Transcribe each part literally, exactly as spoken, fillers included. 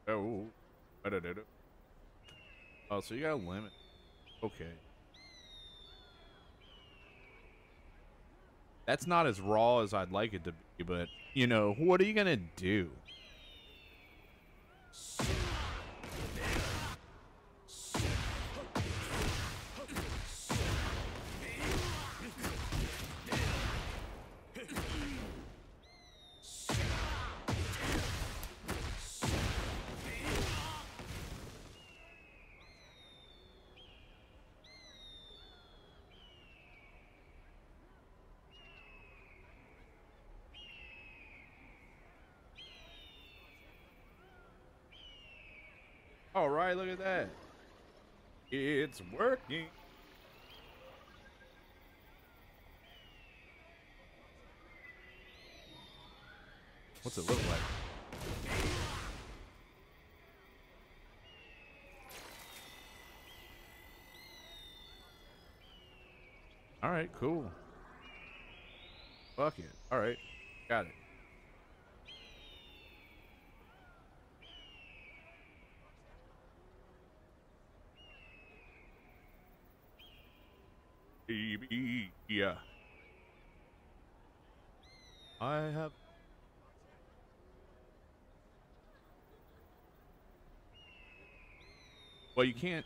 Oh, da-da-da-da. Oh, so you got a limit. Okay. That's not as raw as I'd like it to be, but, you know, what are you gonna do? All right, look at that. It's working. What's it look like? All right, cool. Fuck it. All right, got it. Baby, yeah. I have. Well, you can't.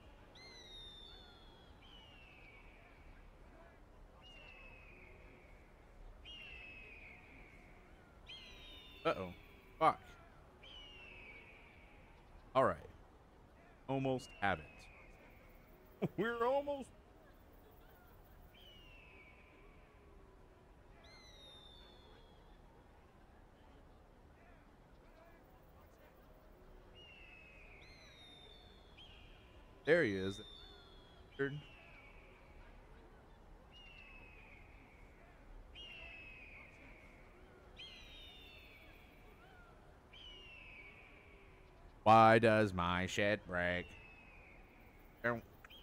Uh-oh. Fuck. All right. Almost have it. We're almost. There he is. Why does my shit break? There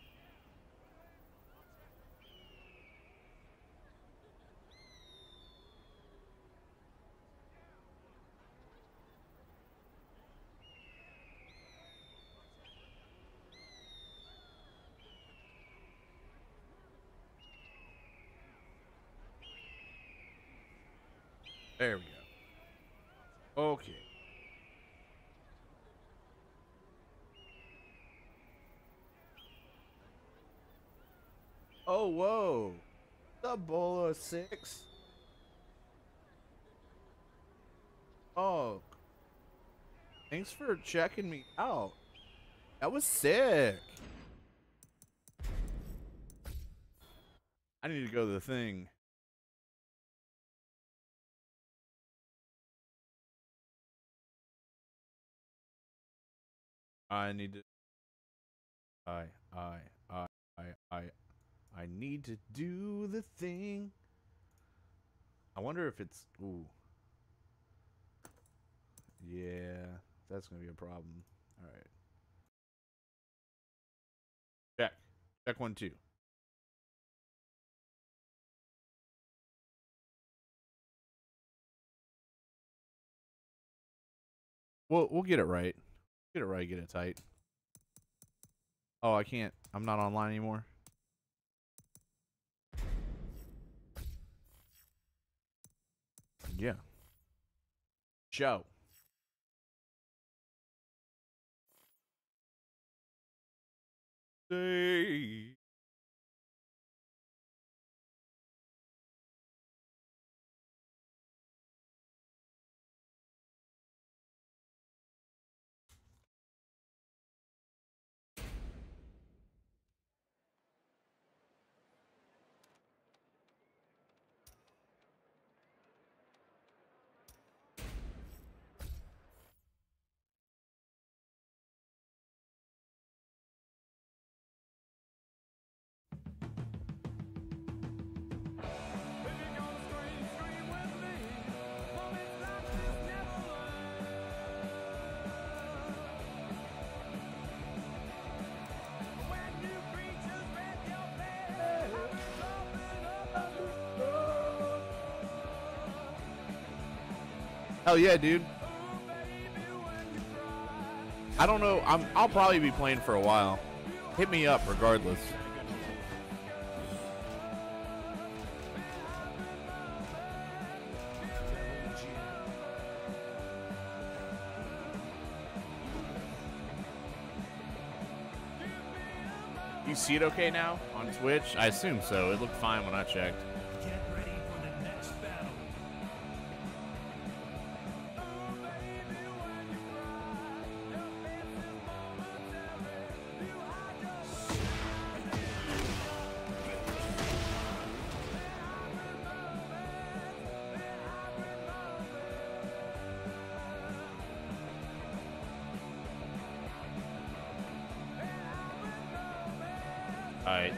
we go. Okay. Oh, whoa. The bowl of six. Oh, thanks for checking me out. That was sick. I need to go to the thing. I need to. I, I, I, I, I, I need to do the thing. I wonder if it's. Ooh. Yeah, that's gonna be a problem. All right. Check. Check one, two. We'll we'll get it right. Get it right. Get it tight. Oh, I can't. I'm not online anymore. Yeah. Show. Say. Hell yeah, dude. I don't know. I'm, I'll probably be playing for a while. Hit me up regardless. You see it okay now on Twitch? I assume so. It looked fine when I checked. Get ready for the next battle. Alright.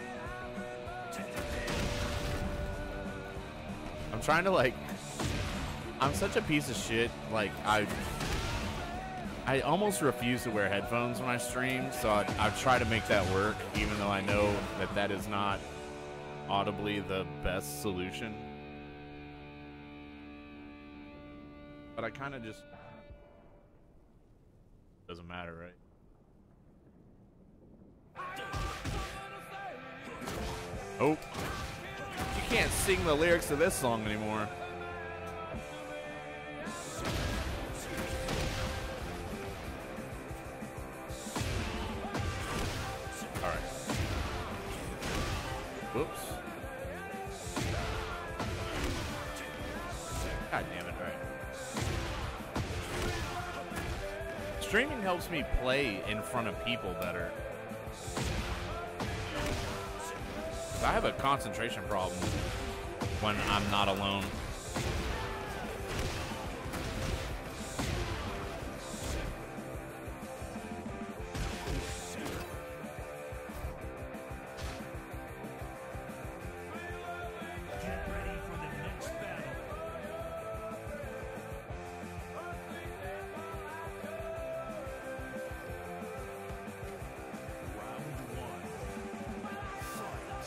I'm trying to like I'm such a piece of shit. Like I I almost refuse to wear headphones when I stream, so I, I try to make that work, even though I know that that is not audibly the best solution. But I kind of just doesn't matter, right? Oh, you can't sing the lyrics to this song anymore. All right. Whoops. God damn it! All right. Streaming helps me play in front of people better. I have a concentration problem when I'm not alone. Get ready for the next battle. Round one. Fight.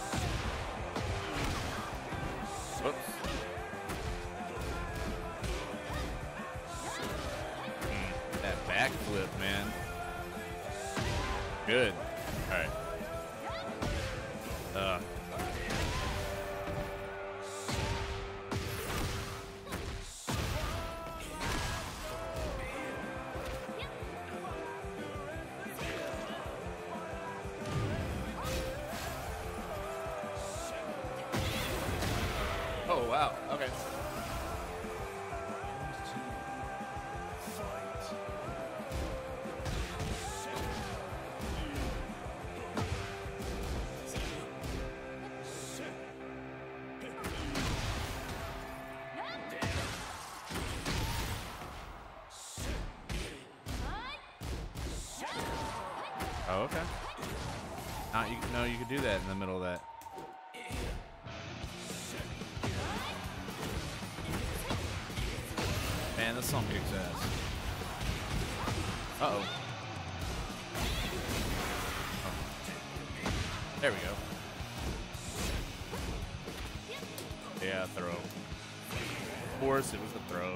Whoops. Mm, that backflip, man. Good. All right. Uh. Oh, wow. Okay. Oh, okay. Not you. No, you could do that in the middle of that. Man, this song kicks ass. Uh-oh. Oh. There we go. Yeah, throw. Of course, it was a throw.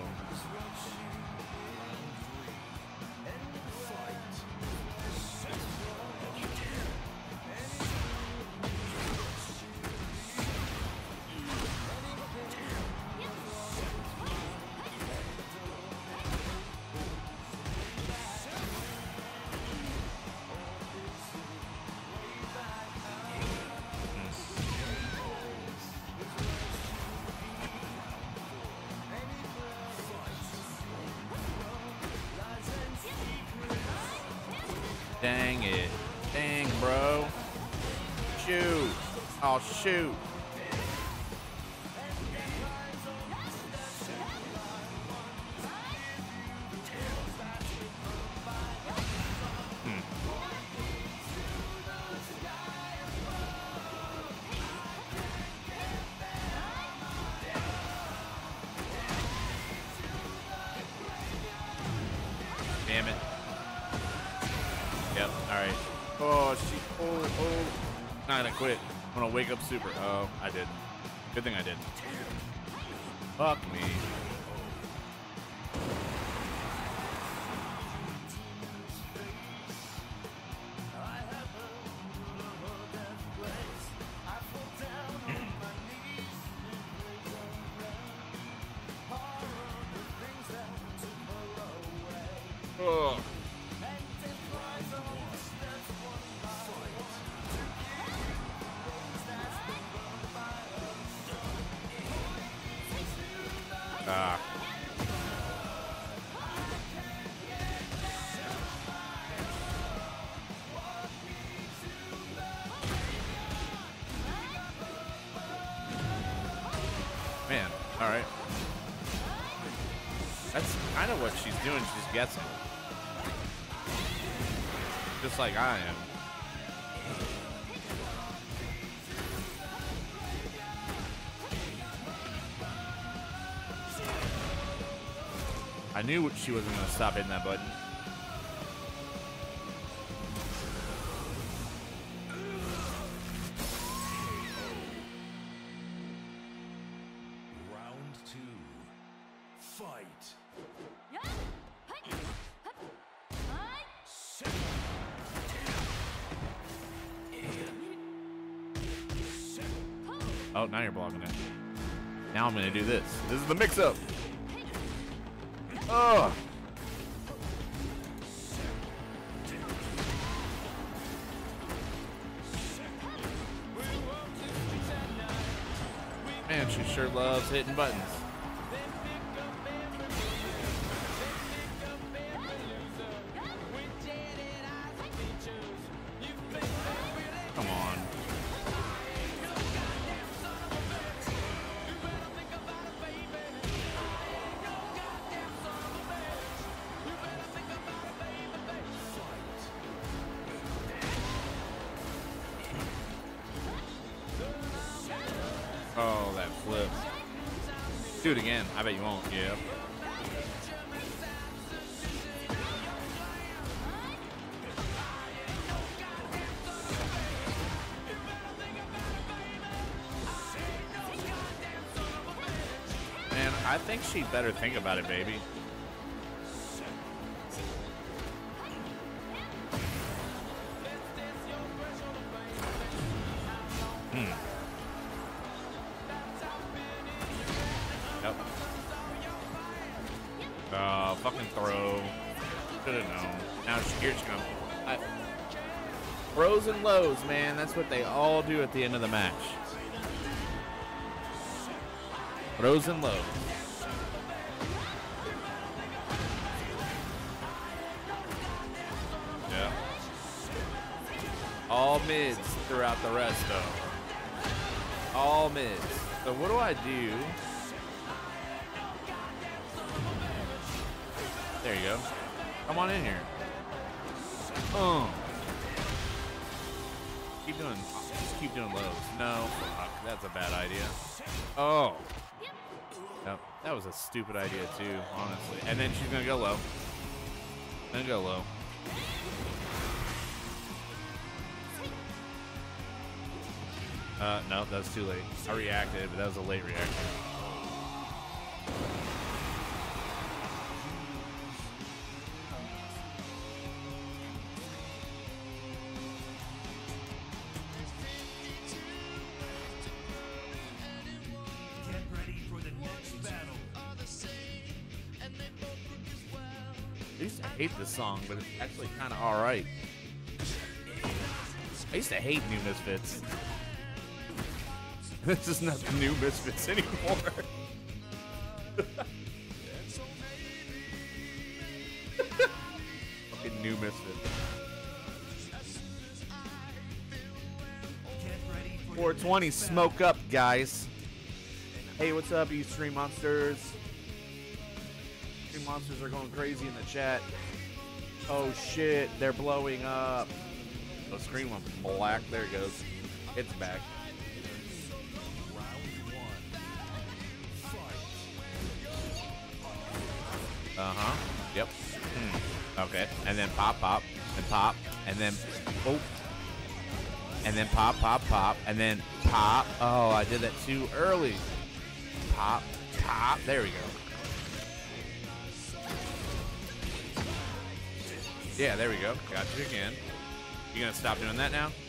Dang it. Dang, bro. Shoot. Oh, shoot. Hmm. Damn it. Yep, alright. Oh, she. Oh, oh. Not gonna quit. I'm gonna wake up super. Oh, I did. Good thing I did. Fuck me. Ugh. Ah. Man, all right. That's kind of what she's doing. She's guessing. Just like I am. I knew she wasn't going to stop hitting that button. Round two. Fight. Oh, now you're blocking it. Now I'm going to do this. This is the mix-up. Oh. Man, she sure loves hitting buttons. Come on. Oh, that flip. Do it again. I bet you won't. Yep. Man, I think she'd better think about it, baby. Hmm. Uh, fucking throw. Should've known. Now she, here she comes. I, throws and lows, man. That's what they all do at the end of the match. Throws and lows. Yeah. All mids throughout the rest, though. All mids. So what do I do? There you go. Come on in here. Oh. Keep doing, just keep doing lows. No, fuck, that's a bad idea. Oh. Yep, that was a stupid idea too, honestly. And then she's gonna go low. Gonna go low. Uh, no, that was too late. I reacted, but that was a late reaction. I used to hate this song, but it's actually kind of all right. I used to hate New Misfits. This is not the New Misfits anymore. Fucking New Misfits. four twenty, smoke up, guys. Hey, what's up, you stream monsters? Stream monsters are going crazy in the chat. Oh shit, they're blowing up. The screen went black. There it goes. It's back. Uh-huh. Yep. Hmm. Okay. And then pop, pop, and pop, and then oh. And then pop, pop, pop, and then pop. Oh, I did that too early. Pop, pop. There we go. Yeah, there we go. Got you again. You gonna stop doing that now?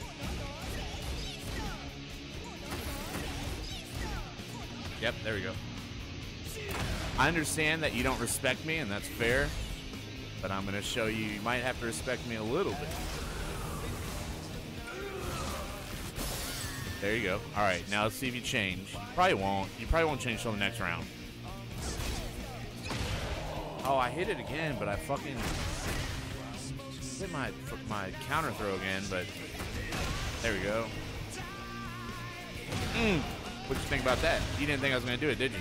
Yep, there we go. I understand that you don't respect me, and that's fair. but I'm gonna show you. You might have to respect me a little bit. There you go. All right, now let's see if you change. You probably won't. You probably won't change till the next round. Oh, I hit it again, but I fucking hit my my counter throw again. But there we go. Mm. What'd you think about that? You didn't think I was gonna do it, did you?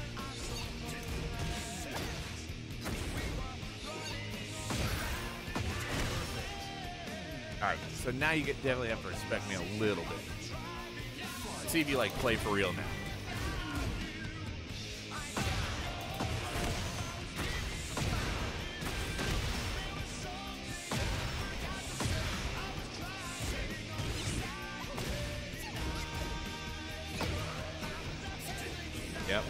All right, so now you get definitely have to respect me a little bit. See if you like play for real now. Yep.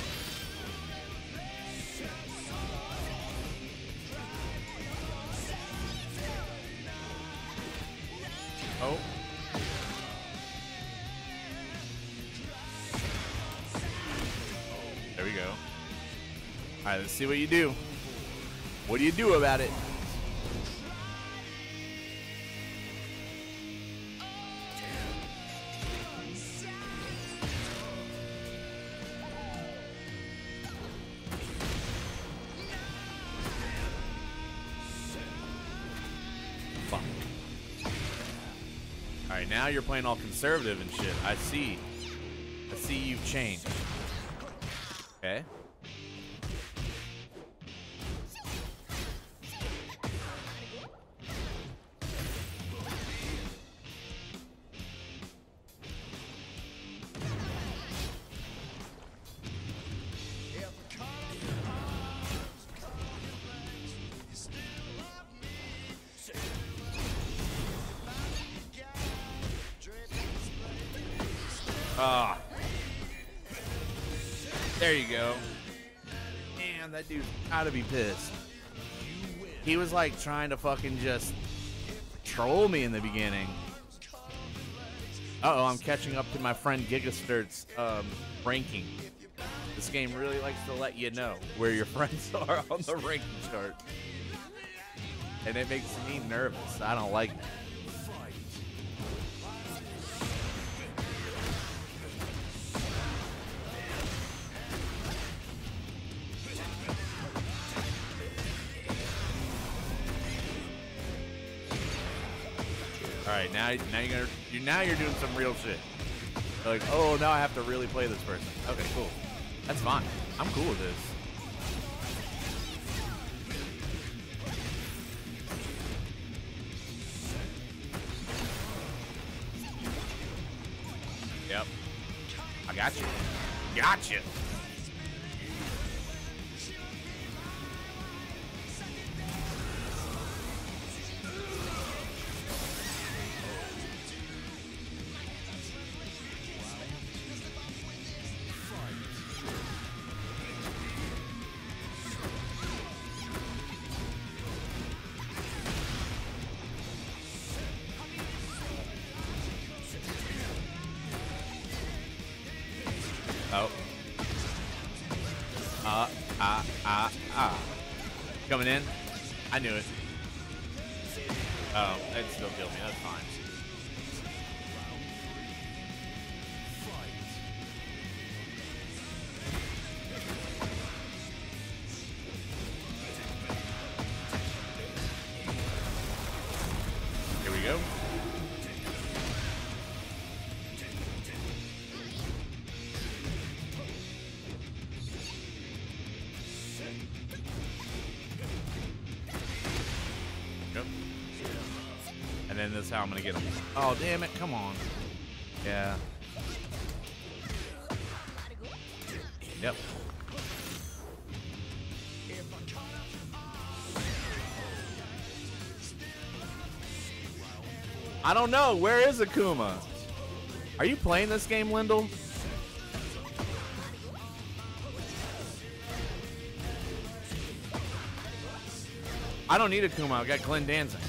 Oh. There we go. All right, let's see what you do. What do you do about it? Fuck. All right, now you're playing all conservative and shit. I see. I see you've changed. Okay. Ah. There you go. Man, that dude's gotta be pissed. He was like trying to fucking just troll me in the beginning. Uh-oh, I'm catching up to my friend Gigasturt's um, ranking. This game really likes to let you know where your friends are on the ranking chart. And it makes me nervous. I don't like that. All right, now, now you're gonna, you now you're doing some real shit. You're like, oh, now I have to really play this person. Okay, cool. That's fine. I'm cool with this. Yep. I got you. Gotcha. Oh. Uh, ah, ah, ah. Coming in. I knew it. Oh, it still killed me. That's fine. Here we go. And then this is how I'm gonna get him. Oh, damn it. Come on. Yeah. Yep. I don't know. Where is Akuma? Are you playing this game, Lindell? I don't need Akuma. I got Glenn Danzig.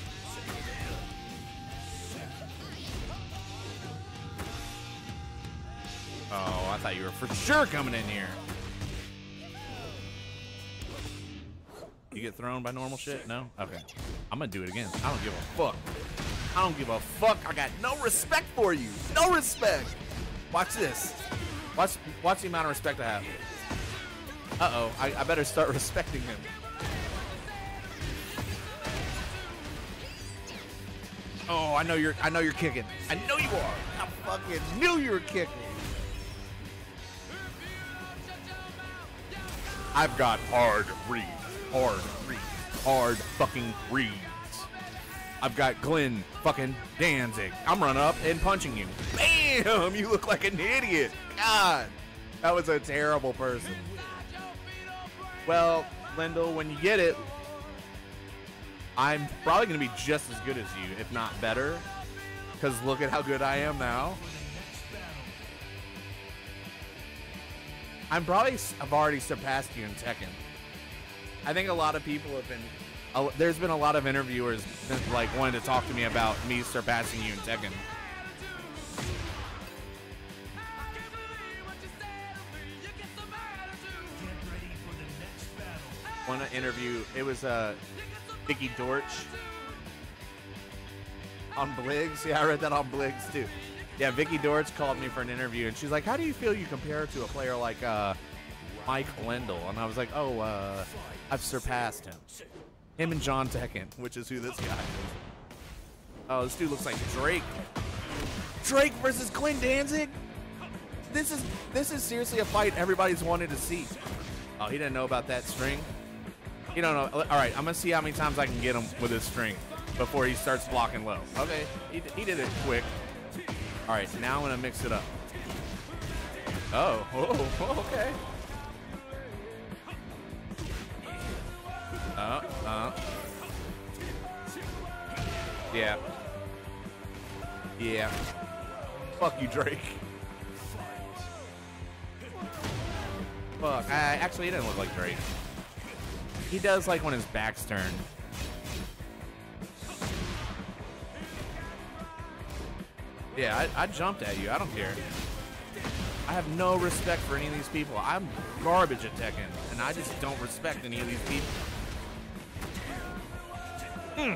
Oh, I thought you were for sure coming in here. You get thrown by normal shit? No? Okay. I'm gonna do it again. I don't give a fuck. I don't give a fuck. I got no respect for you. No respect. Watch this. Watch, watch the amount of respect I have. Uh-oh. I, I better start respecting him. Oh, I know you're I know you're kicking. I know you are. I fucking knew you were kicking. I've got hard reads. Hard reads. Hard fucking reads. I've got Glenn fucking Danzig. I'm running up and punching you. Bam! You look like an idiot. God. That was a terrible person. Well, Lindell, when you get it, I'm probably going to be just as good as you, if not better. Because look at how good I am now. I'm probably, I've already surpassed you in Tekken. I think a lot of people have been, uh, there's been a lot of interviewers that like wanted to talk to me about me surpassing you in Tekken. One interview, it was uh, Vicky Dorch on Bliggs. Yeah, I read that on Bliggs too. Yeah, Vicky Dorch called me for an interview, and she's like, how do you feel you compare to a player like uh, Mike Lindell? And I was like, oh, uh, I've surpassed him. Him and John Tekken, which is who this guy is. Oh, this dude looks like Drake. Drake versus Glenn Danzig? This is, this is seriously a fight everybody's wanted to see. Oh, he didn't know about that string? You don't know. All right, I'm going to see how many times I can get him with his string before he starts blocking low. Okay, he, he did it quick. All right, now I'm going to mix it up. Oh, oh, okay. Uh, uh. Yeah. Yeah. Fuck you, Drake. Fuck. I, actually, he didn't look like Drake. He does like when his back's turned. Yeah, I, I jumped at you. I don't care. I have no respect for any of these people. I'm garbage at Tekken, and I just don't respect any of these people. Mm.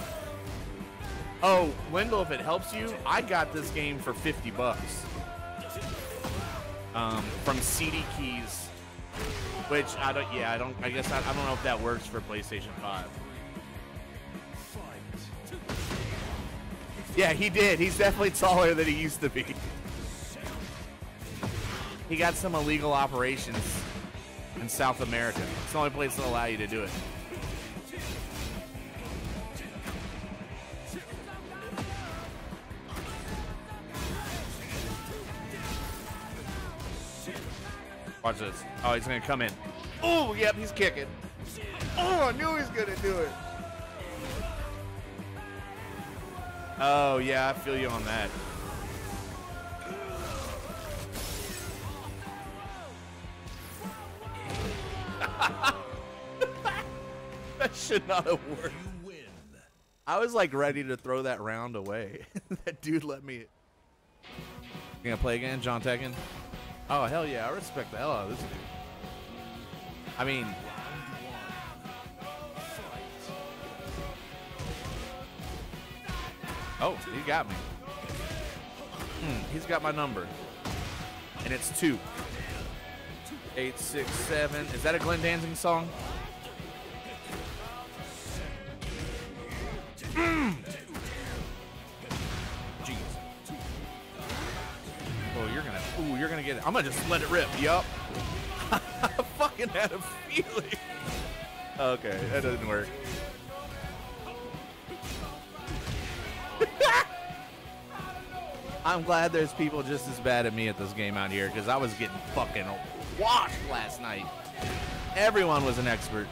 Oh, Wendell, if it helps you, I got this game for fifty bucks. Um, from C D Keys, which I don't, yeah, I don't, I guess I, I don't know if that works for PlayStation five. Yeah, he did. He's definitely taller than he used to be. He got some illegal operations in South America. It's the only place that'll allow you to do it. Watch this. Oh, he's going to come in. Oh, yep, he's kicking. Oh, I knew he was going to do it. Oh, yeah, I feel you on that. That should not have worked. You win. I was like ready to throw that round away. That dude let me. You gonna play again, John Tekken? Oh, hell yeah, I respect the hell out of this dude. I mean, oh, he got me. Hmm, he's got my number. And it's two. Eight, six, seven. Is that a Glenn Danzig song? Mm. Jeez. Oh, you're gonna. Ooh, you're gonna get it. I'm gonna just let it rip. Yup. I fucking had a feeling. Okay, that doesn't work. I'm glad there's people just as bad at me at this game out here, because I was getting fucking washed last night. Everyone was an expert.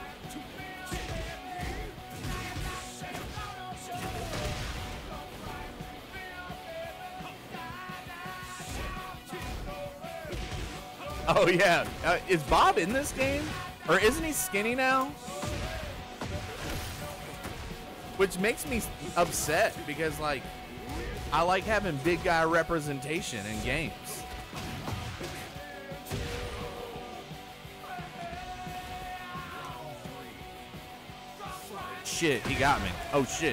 Oh yeah, uh, is Bob in this game? Or isn't he skinny now? Which makes me upset, because like, I like having big guy representation in games. Shit, he got me. Oh shit.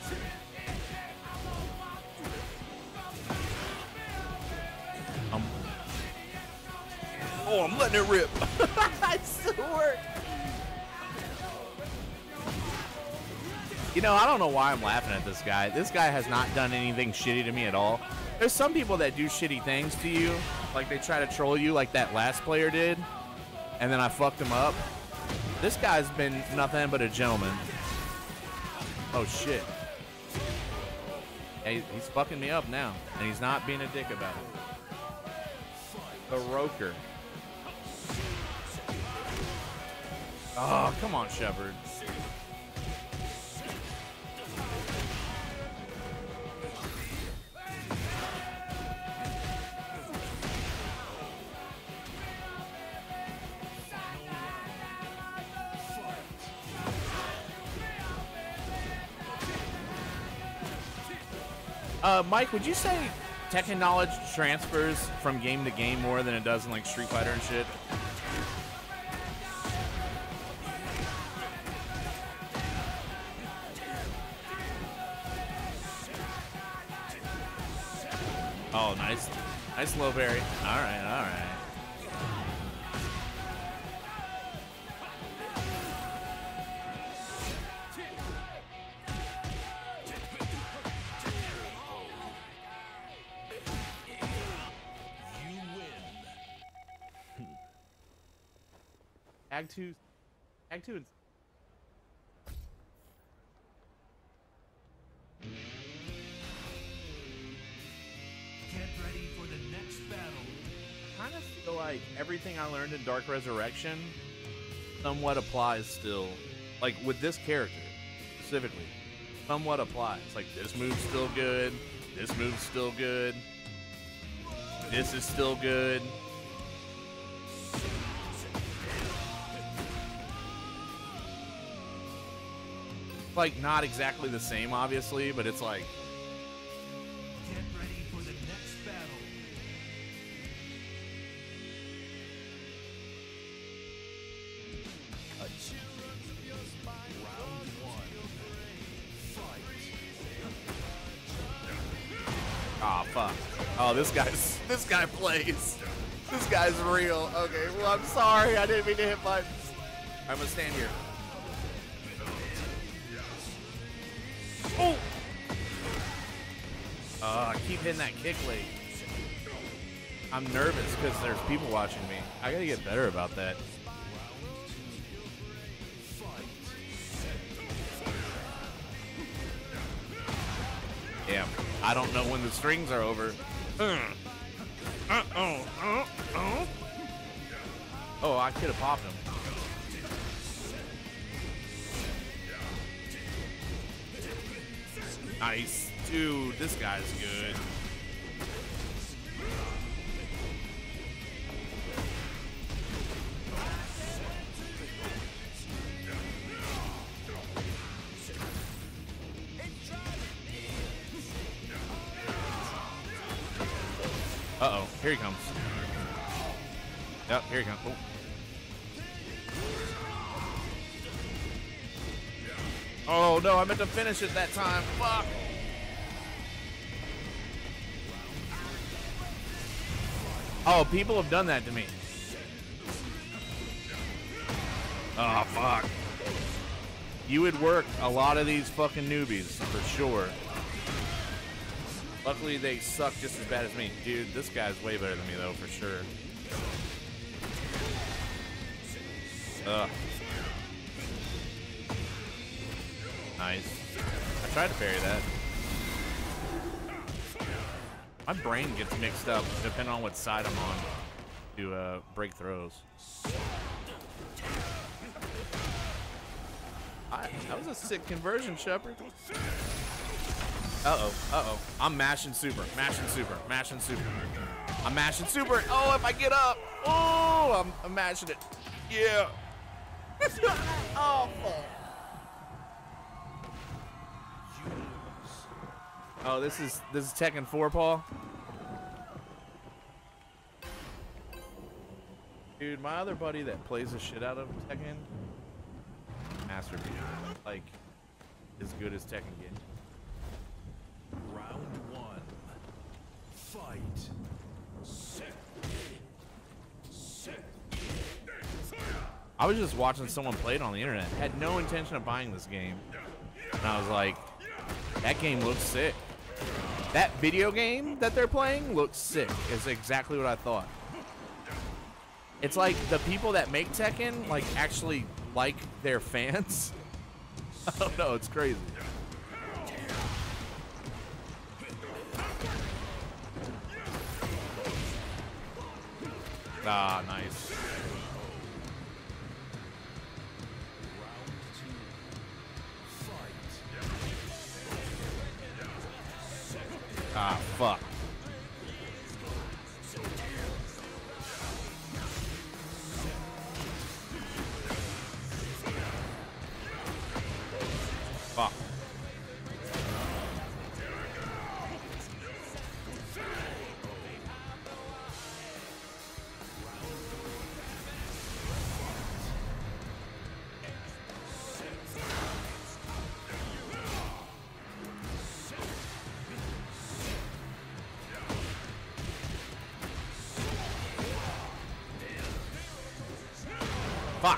Um. Oh, I'm letting it rip. It still worked. You know, I don't know why I'm laughing at this guy. This guy has not done anything shitty to me at all. There's some people that do shitty things to you. Like they try to troll you like that last player did. And then I fucked him up. This guy's been nothing but a gentleman. Oh shit. Hey, he's fucking me up now. And he's not being a dick about it. The Roker. Oh, come on, Shepard. Uh, Mike, would you say Tekken knowledge transfers from game to game more than it does in like Street Fighter and shit? Oh, nice. Nice low berry. All right, all right. Tag two, tag two. Get ready for the next battle. I kind of feel like everything I learned in Dark Resurrection somewhat applies still. Like with this character specifically, somewhat applies. Like this move's still good. This move's still good. This is still good. Like not exactly the same obviously, but it's like Get ready for the next battle. Round one. Fight. oh fuck. Oh, this guy's this guy plays. This guy's real. Okay, well I'm sorry, I didn't mean to hit buttons. I'm gonna stand here. Oh! Uh, I keep hitting that kick late. I'm nervous because there's people watching me. I gotta get better about that. Damn, I don't know when the strings are over. Uh, uh-oh, uh-oh. Oh, I could have popped him. Nice. Dude, this guy's good. Uh-oh, here he comes. Yep, here he comes. Oh. Oh no, I meant to finish it that time. Fuck. Oh, people have done that to me. Oh, fuck. You would work a lot of these fucking newbies, for sure. Luckily, they suck just as bad as me. Dude, this guy's way better than me, though, for sure. Ugh. Nice. I tried to parry that. My brain gets mixed up depending on what side I'm on to uh, break throws. I, that was a sick conversion, Shepard. Uh-oh, uh-oh. I'm mashing super, mashing super, mashing super. I'm mashing super. Oh, if I get up. Oh, I'm, I'm mashing it. Yeah. Awful. Oh, this is this is Tekken four, Paul. Dude, my other buddy that plays the shit out of Tekken, masterpiece. Like, as good as Tekken game. Round one. Fight. I was just watching someone play it on the internet. Had no intention of buying this game. And I was like, that game looks sick. That video game that they're playing looks sick. It's exactly what I thought. It's like the people that make Tekken, like, actually like their fans. I don't know, it's crazy. Ah, nice. Ah, fuck. Fuck. Fuck.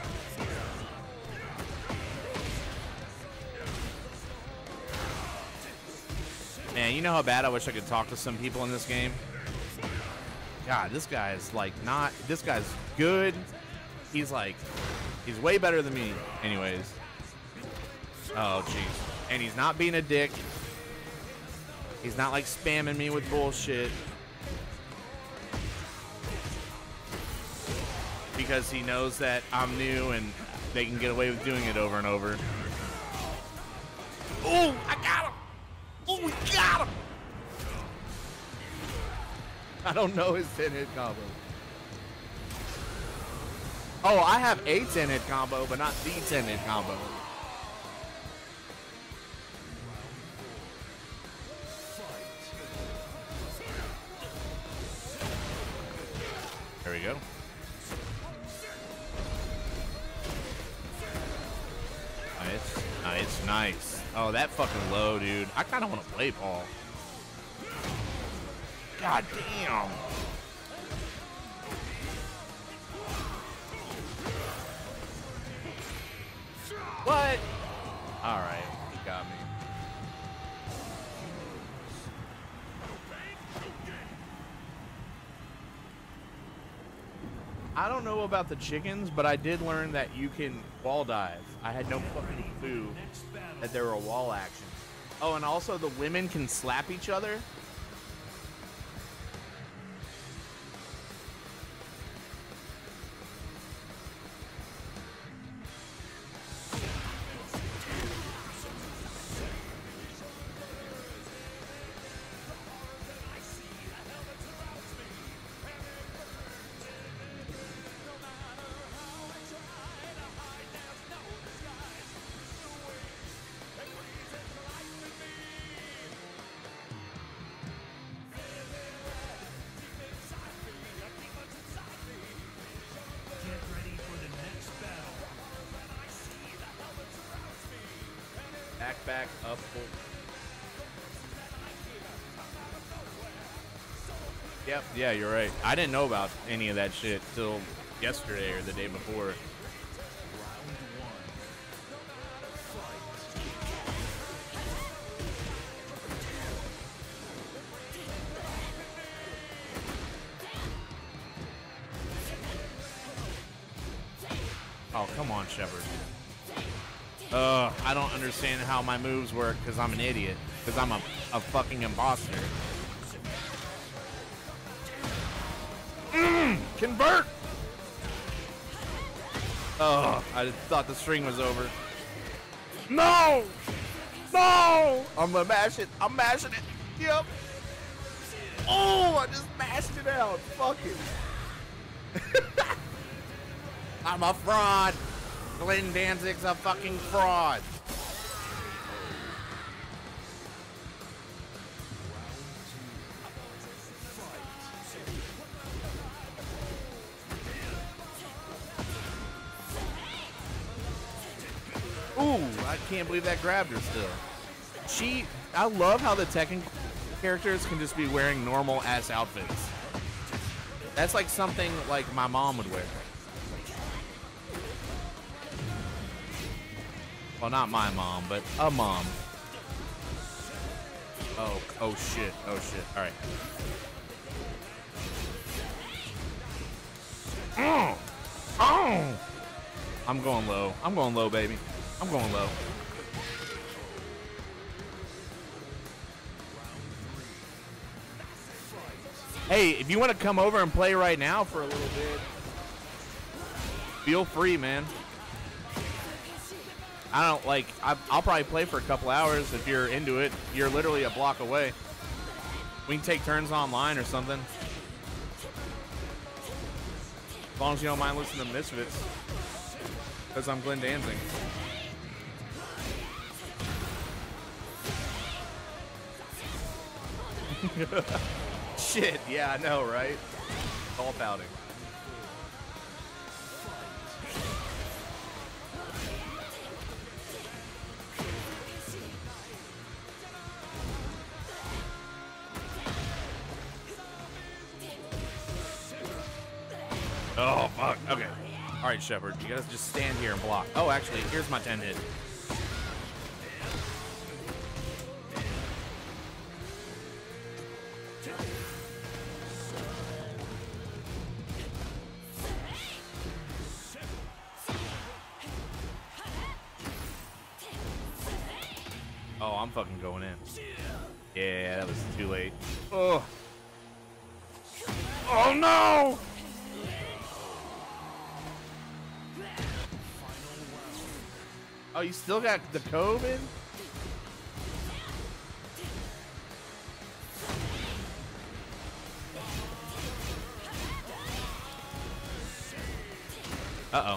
Man, you know how bad I wish I could talk to some people in this game? God, this guy is like not, this guy's good. He's like, he's way better than me. Anyways. Oh, jeez. And he's not being a dick. He's not like spamming me with bullshit. Because he knows that I'm new and they can get away with doing it over and over. Oh, I got him! Oh, we got him! I don't know his ten hit combo. Oh, I have a ten hit combo, but not the ten hit combo. There we go. Nice, nice, nice. Oh, that fucking low, dude. I kind of want to play Paul. God damn. What? All right, he got me. I don't know about the chickens, but I did learn that you can wall dive. I had no fucking clue that there were wall actions. Oh, and also the women can slap each other. Back, back, up, full. Yep, yeah, you're right. I didn't know about any of that shit till yesterday or the day before. Oh, come on, Shepard. Ugh, I don't understand how my moves work because I'm an idiot. Because I'm a, a fucking imposter. Mm, convert! Oh, I thought the string was over. No! No! I'm gonna mash it. I'm mashing it. Yep. Oh, I just mashed it out. Fuck it. I'm a fraud. Glenn Danzig's a fucking fraud. Ooh, can't believe that grabbed her still. She, I love how the Tekken characters can just be wearing normal ass outfits. That's like something like my mom would wear. Well, not my mom, but a mom. Oh, oh shit, oh shit. All right. Oh, oh. I'm going low. I'm going low, baby. I'm going low. Hey, if you want to come over and play right now for a little bit, feel free, man. I don't like, I, I'll probably play for a couple hours if you're into it. You're literally a block away. We can take turns online or something. As long as you don't mind listening to Misfits. Because I'm Glenn Danzig. Shit, yeah, I know, right? All pouting. Oh, fuck. Okay. All right, Shepard. You gotta just stand here and block. Oh, actually, here's my ten hit. Oh, I'm fucking going in. Yeah, that was too late. Oh. Oh, no! Oh, you still got the COVID? Uh-oh.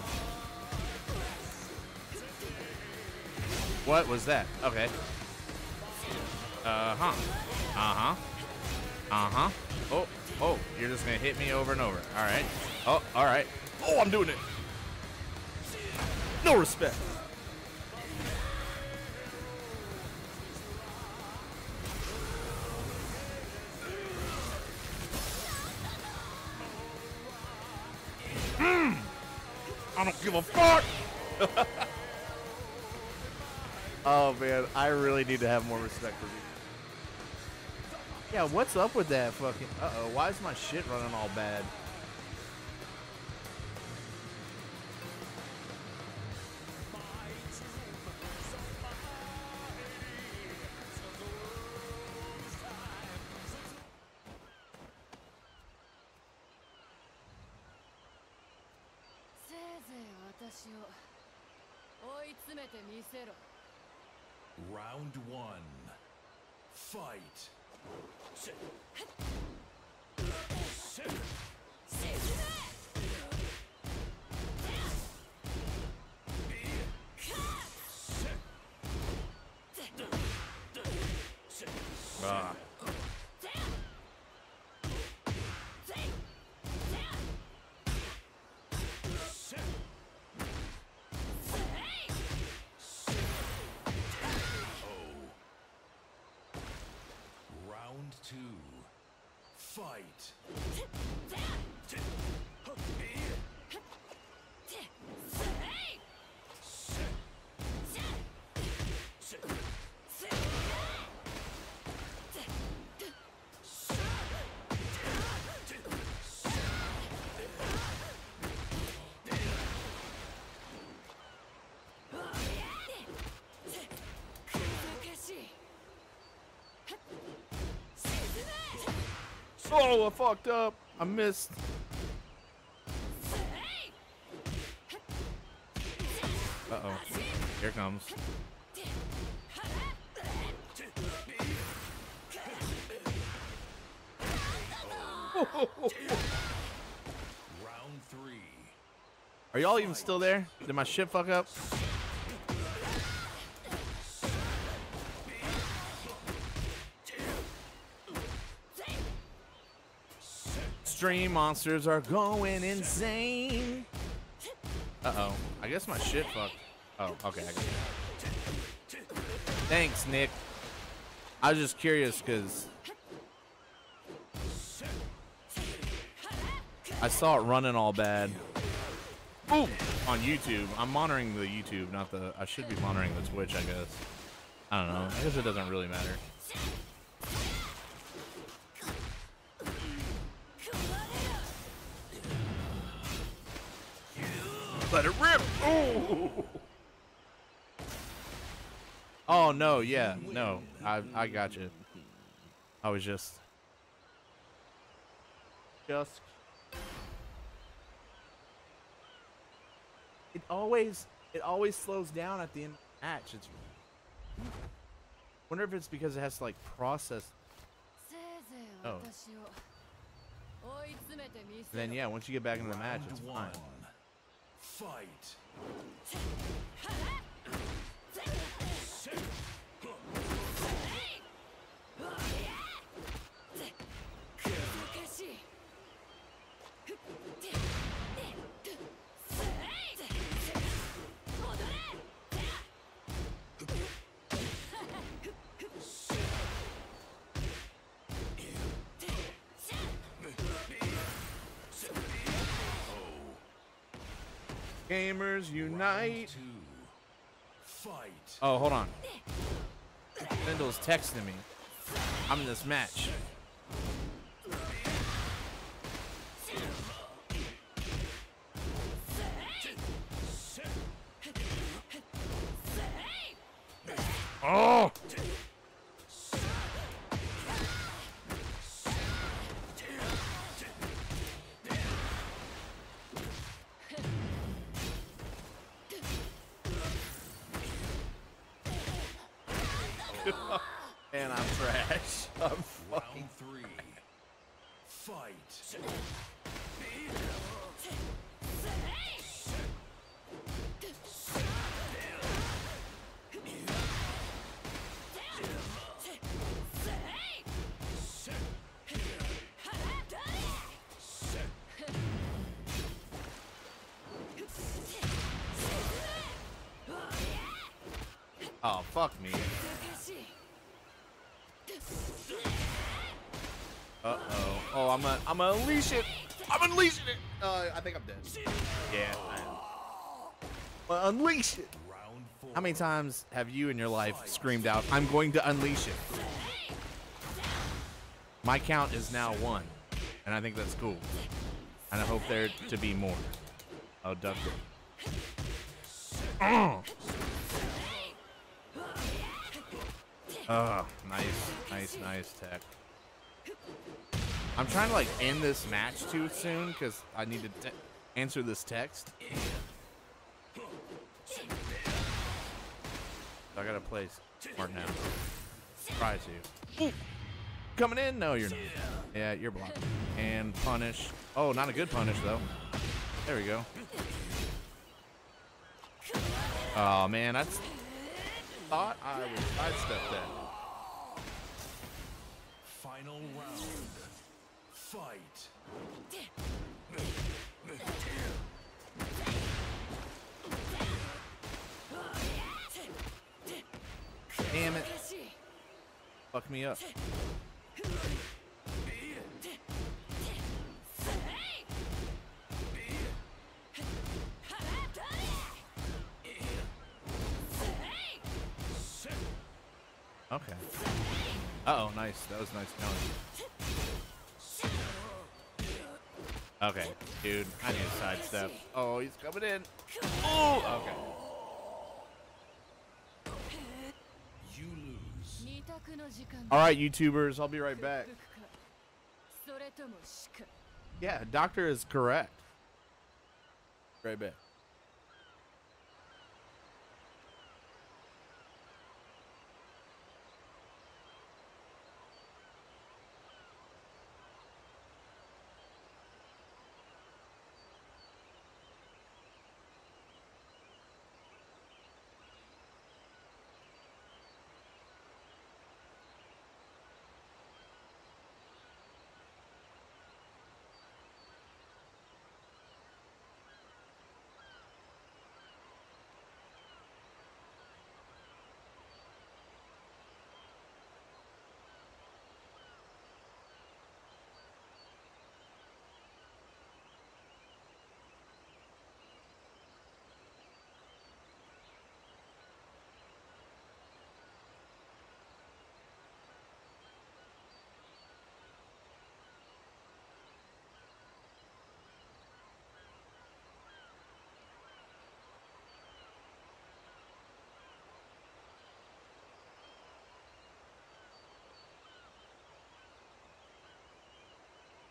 What was that? Okay. Uh-huh. Uh-huh. Uh-huh. Oh, oh, you're just gonna hit me over and over. All right. Oh, all right. Oh, I'm doing it. No respect. Mm. I don't give a fuck. Oh, man, I really need to have more respect for you. Yeah, what's up with that fucking... Uh-oh, why is my shit running all bad? Round one. Fight. Ah. Round two. Fight. Oh, I fucked up. I missed. Uh-oh. Here it comes. Round three. Are y'all even still there? Did my shit fuck up? Stream monsters are going insane. Uh-oh. I guess my shit fucked. Oh, okay. I got it. Thanks, Nick. I was just curious because I saw it running all bad. Boom! On YouTube. I'm monitoring the YouTube, not the... I should be monitoring the Twitch, I guess. I don't know. I guess it doesn't really matter. Let it rip! Oh! Oh, no, yeah. No. I, I got you. I was just... Just... It always, it always slows down at the end of the match. It's. Wonder if it's because it has to like process. Oh. Then yeah, once you get back into the match, it's fine. Fight. Gamers unite. Two. Fight. Oh, hold on. Spindle's texting me. I'm in this match. Oh! Man, I'm trash. I'm fucking Round three. Fight. Oh, fuck me. Uh oh. Oh, I'm gonna, I'm gonna unleash it. I'm unleashing it. Uh, I think I'm dead. Yeah, I am. Well, unleash it. Round four. How many times have you in your life screamed out, "I'm going to unleash it"? My count is now one, and I think that's cool. And I hope there to be more. Oh, duck it. Oh. Oh, nice, nice, nice tech. I'm trying to like end this match too soon because I need to te answer this text. So I gotta play smart now. Try to. Ooh. Coming in? No, you're not. Yeah, you're blocked. And punish. Oh, not a good punish though. There we go. Oh man, that's. Thought I would sidestep that. Final round. Fight. Damn it. Fuck me up. Okay. Uh oh, nice. That was nice going. Okay, dude, I need a sidestep. Oh, he's coming in. Oh, okay. You lose. All right, YouTubers, I'll be right back. Yeah, doctor is correct. Right back.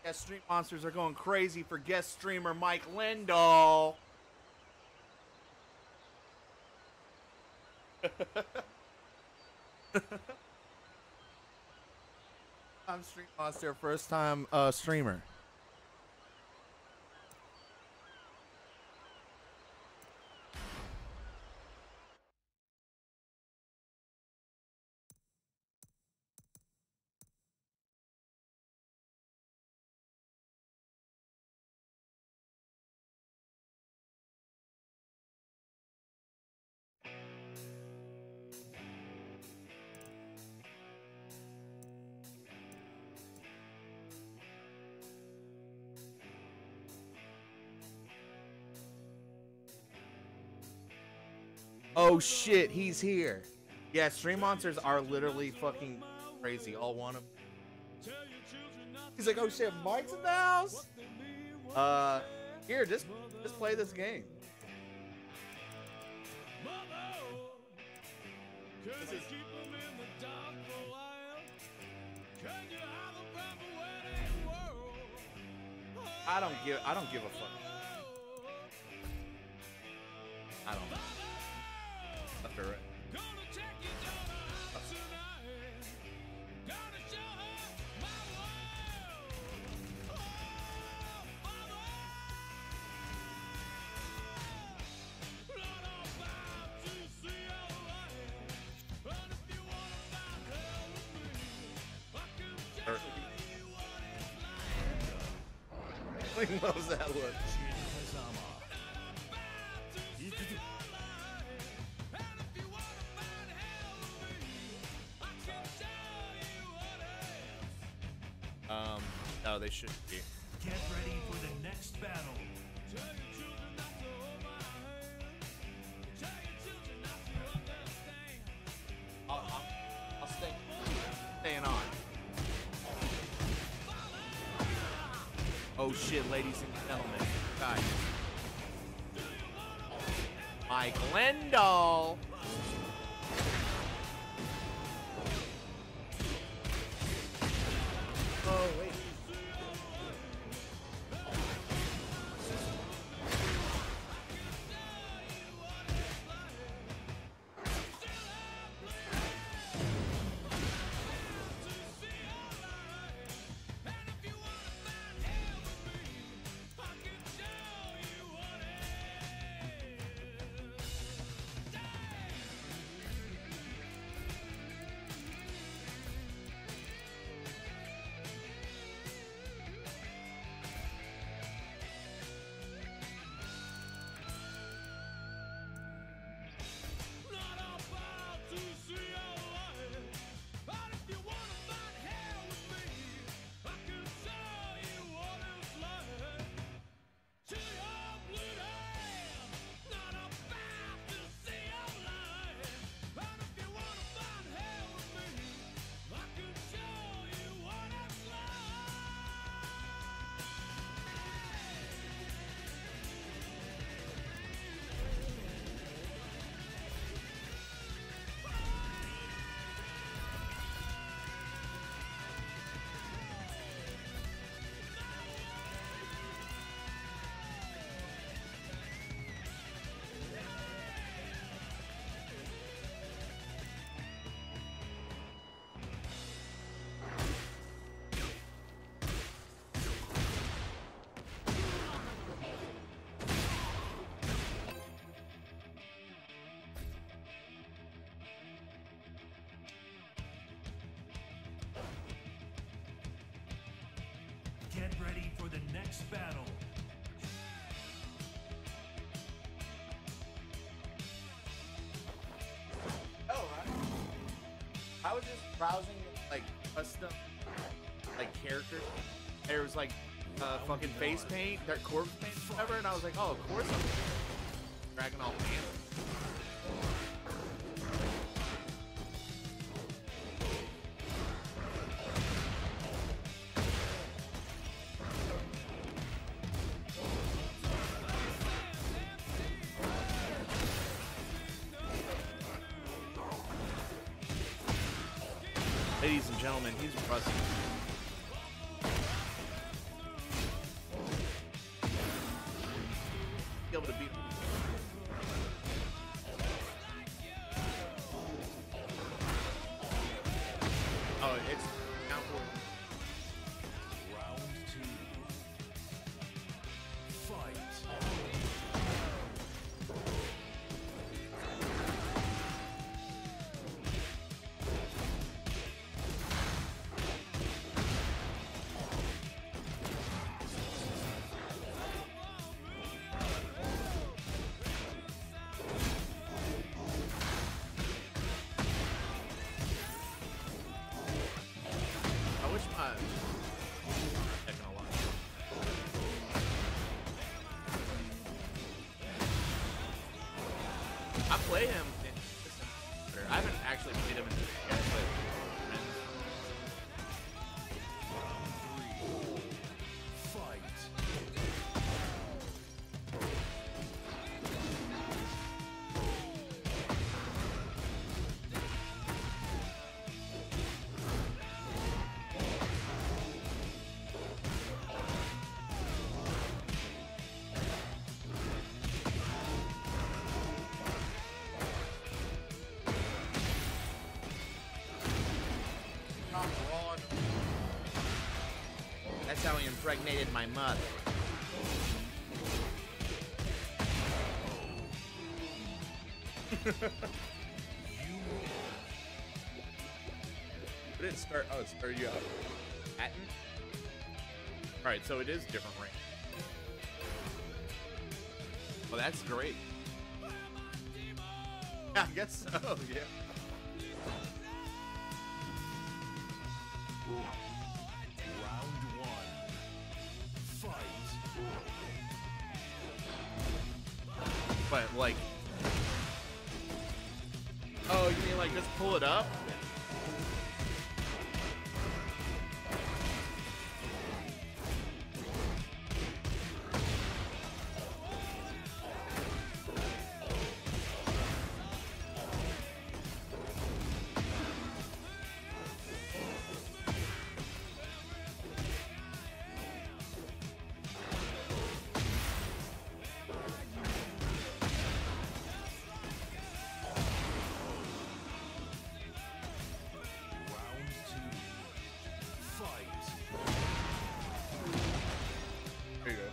Guest Stream Monsters are going crazy for guest streamer Mike Lindahl. I'm Stream Monster, first time uh, streamer. Oh shit, he's here. Yeah, Stream Monsters are literally fucking crazy. All one of them. He's like, oh shit, Mike's in the house? Uh, here, just, just play this game. This is... I don't give, I don't give a fuck. I don't know. Left or right? He loves that look. Um, no, they shouldn't be. Get ready for the next battle. I'll, I'll, I'll stay. Staying on. Oh shit, ladies and gentlemen, guys. Mike Lindahl. Oh wait. Get ready for the next battle. Oh, right. I was just browsing like custom like characters. There was like uh, fucking face paint, that corpse paint, whatever, and I was like, oh, of course I'm Dragon Ball Panther. Ladies and gentlemen, he's rusty. be able to beat him. Oh, it's now for Round two. Fight. I wish my Tekken a lot. I play him in I haven't actually played him in this yet, but Fight. Come on. That's how he impregnated my mother. You win. But it start. Oh, it started you out. Hatton. All right, so it is different range. Well, that's great. I guess so. Yeah. Round one. Fight. But like, oh, you mean like just pull it up? Round two. Fight. There you go.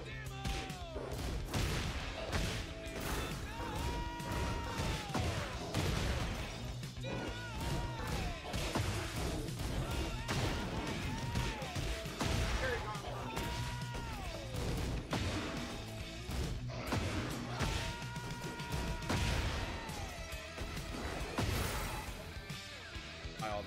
By all the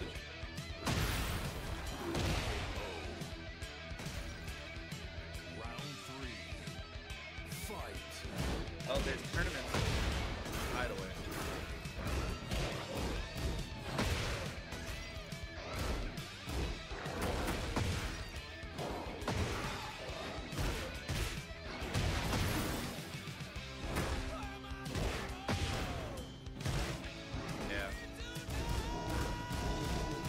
Round three. Fight. oh, there's tournaments. Hide away. Yeah.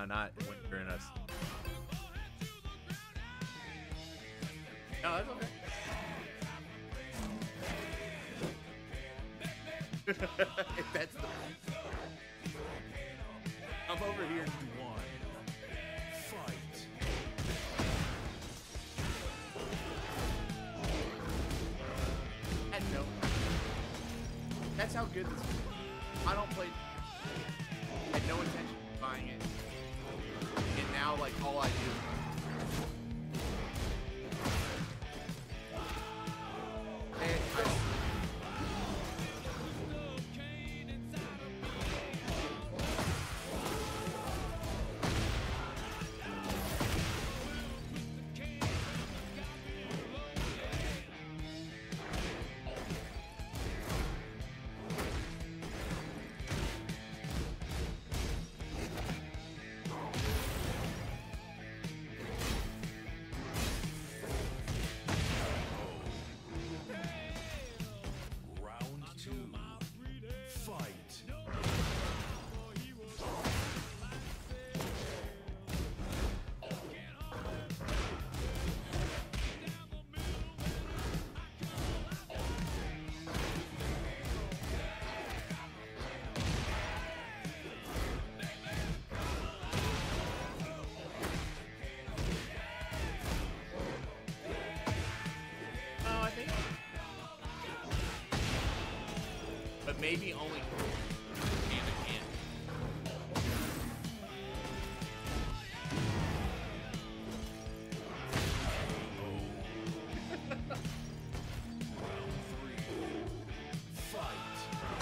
No, not when you're in us. No, that's okay. If that's the I'm over here. One. Fight. And no. That's how good this is. I don't play. I had no intention of buying it. And now, like, all I do. And I, but maybe only hand in hand. Round three. Fight.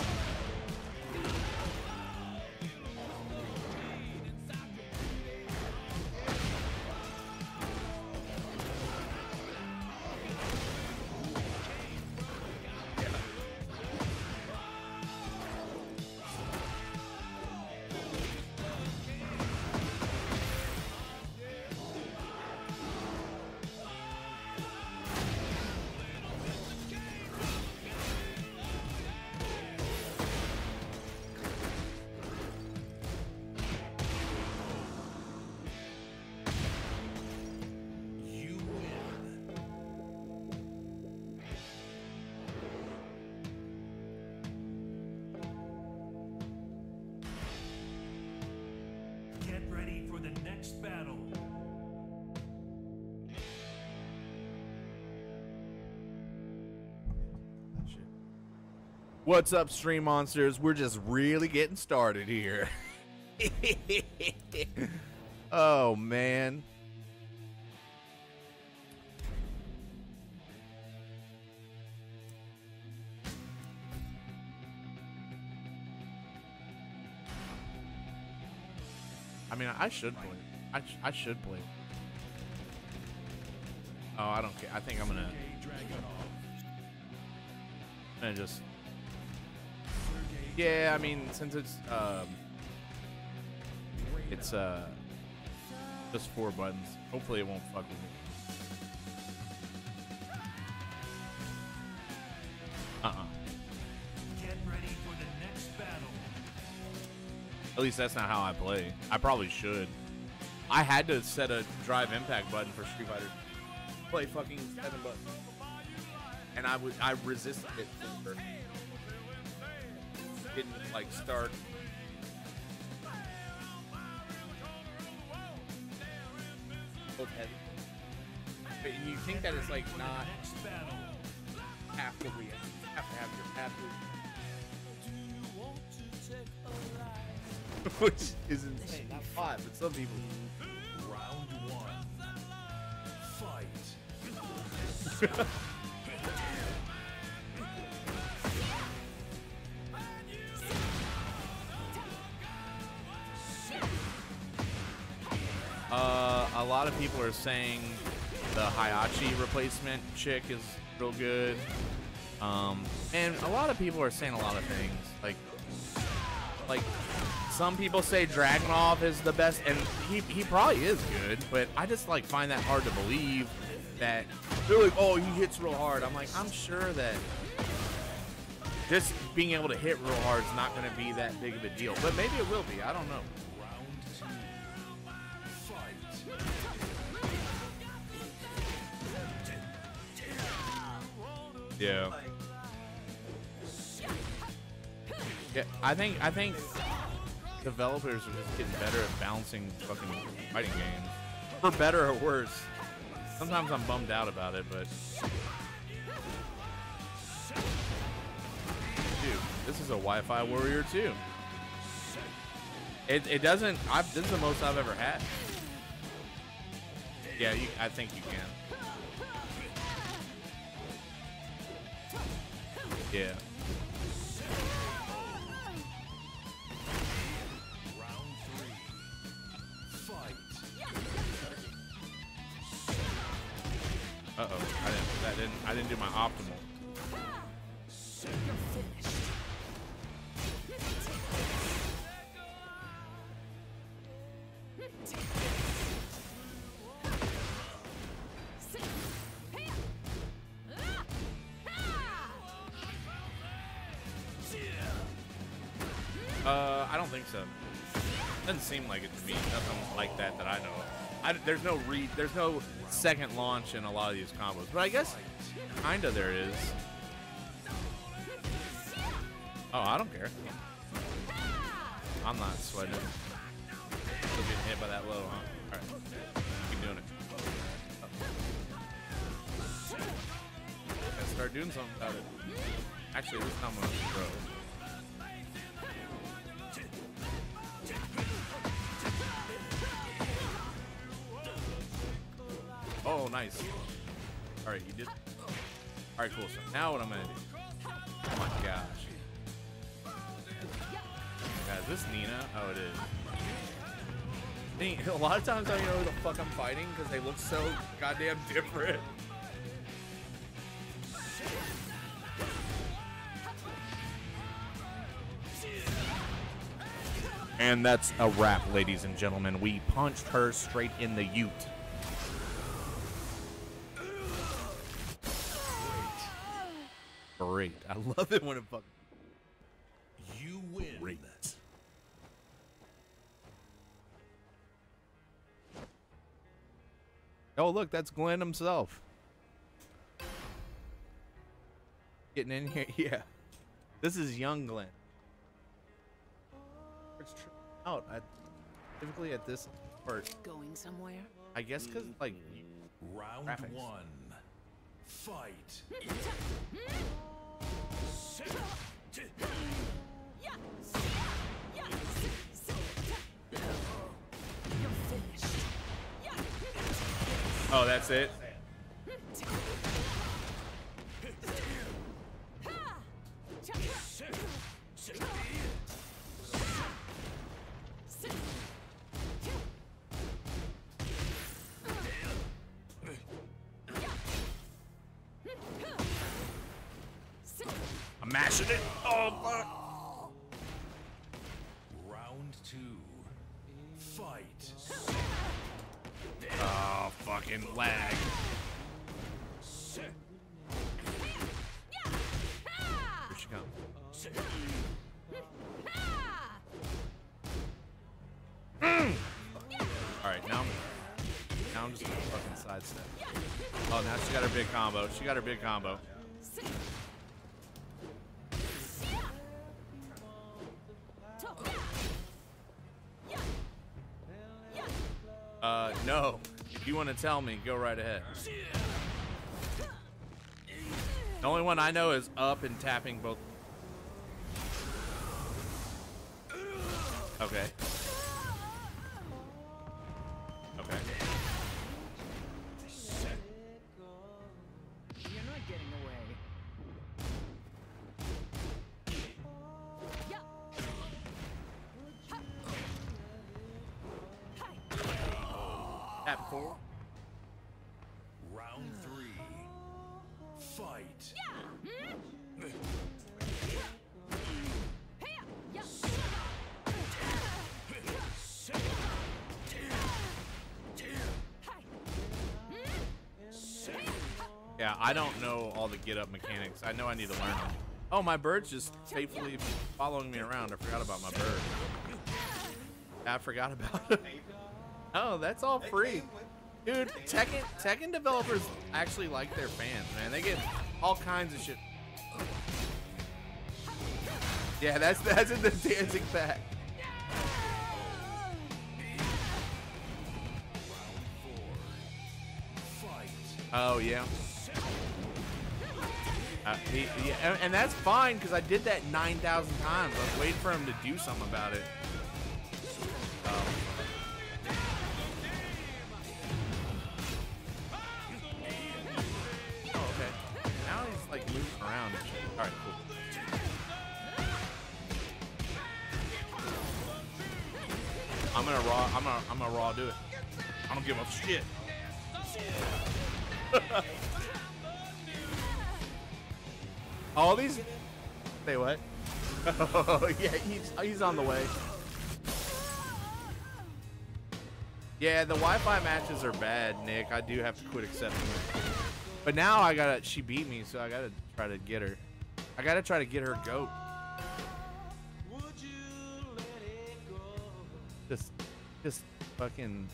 Get ready for the next battle. What's up, Stream Monsters? We're just really getting started here. Oh, man. I mean, I should play. I, sh I should play. Oh, I don't care. I think I'm gonna. I'm gonna just. Yeah, I mean, since it's um, it's uh, just four buttons. Hopefully, it won't fuck with me. Uh-uh. Get ready for the next battle. At least that's not how I play. I probably should. I had to set a drive impact button for Street Fighter. Play fucking seven buttons. And I would I resisted it for didn't like start. Both heavy. But you think that it's like not half the react. Have to have your half the which is insane. Not five, but some people. Round one. Fight. Uh, a lot of people are saying the Hayachi replacement chick is real good. Um, and a lot of people are saying a lot of things. Like, like some people say Dragunov is the best, and he he probably is good. But I just like find that hard to believe that they're like, oh, he hits real hard. I'm like, I'm sure that just being able to hit real hard is not going to be that big of a deal. But maybe it will be. I don't know. Round two. Yeah. Yeah, I think I think developers are just getting better at balancing fucking fighting games, for better or worse. Sometimes I'm bummed out about it, but dude, this is a Wi-Fi Warrior too. It it doesn't. I've, this is the most I've ever had. Yeah, you, I think you can. Yeah. Round three. Fight. Uh oh, I didn't. That didn't. I didn't do my optimal. Uh, I don't think so. Doesn't seem like it to me. Nothing like that that I know of. I, there's no re, there's no second launch in a lot of these combos, but I guess kinda there is. Oh, I don't care. I'm not sweating. Still getting hit by that low, huh? All right, keep doing it. Gotta start doing something about it. Actually, this time I'm gonna throw. Oh, nice. All right, you did. All right, cool. So now what I'm gonna do? Oh my gosh. God, is this Nina? Oh, it is. Dang, a lot of times I don't know who the fuck I'm fighting because they look so goddamn different. And that's a wrap, ladies and gentlemen. We punched her straight in the ute. Great. I love it when it fucking. You win. Great. Oh, look, that's Glenn himself. Getting in here. Yeah. This is young Glenn. It's tr- out at typically at this part. Going somewhere? I guess because like Round graphics. one. Fight. You're finished. Oh, that's it. I'm mashing it. Oh, fuck. Round two. Fight. Oh, fucking lag. Here she comes. Mm. All right, now I'm, now I'm just gonna fucking sidestep. Oh, now she got her big combo. She got her big combo. Uh, no. If you want to tell me, go right ahead. The only one I know is up and tapping both. Okay. Okay. You're not getting away. Tap four. Round three. Fight. Yeah, I don't know all the get up mechanics. I know I need to learn them. Oh, my bird's just faithfully following me around. I forgot about my bird. I forgot about it. Oh, that's all free. Dude, Tekken, Tekken developers actually like their fans, man. They get all kinds of shit. Yeah, that's that's in the Danzig pack. Oh yeah. Uh, he, he, and, and that's fine because I did that nine thousand times. I was waiting for him to do something about it. Um, oh, okay. Now he's like moving around and shit. All right, cool. I'm gonna raw. I'm gonna. I'm gonna raw do it. I don't give a shit. All these. Say what? Oh yeah, he's he's on the way. Yeah, the Wi-Fi matches are bad, Nick. I do have to quit accepting it. But now I gotta. She beat me, so I gotta try to get her. I gotta try to get her goat. Just, just fucking.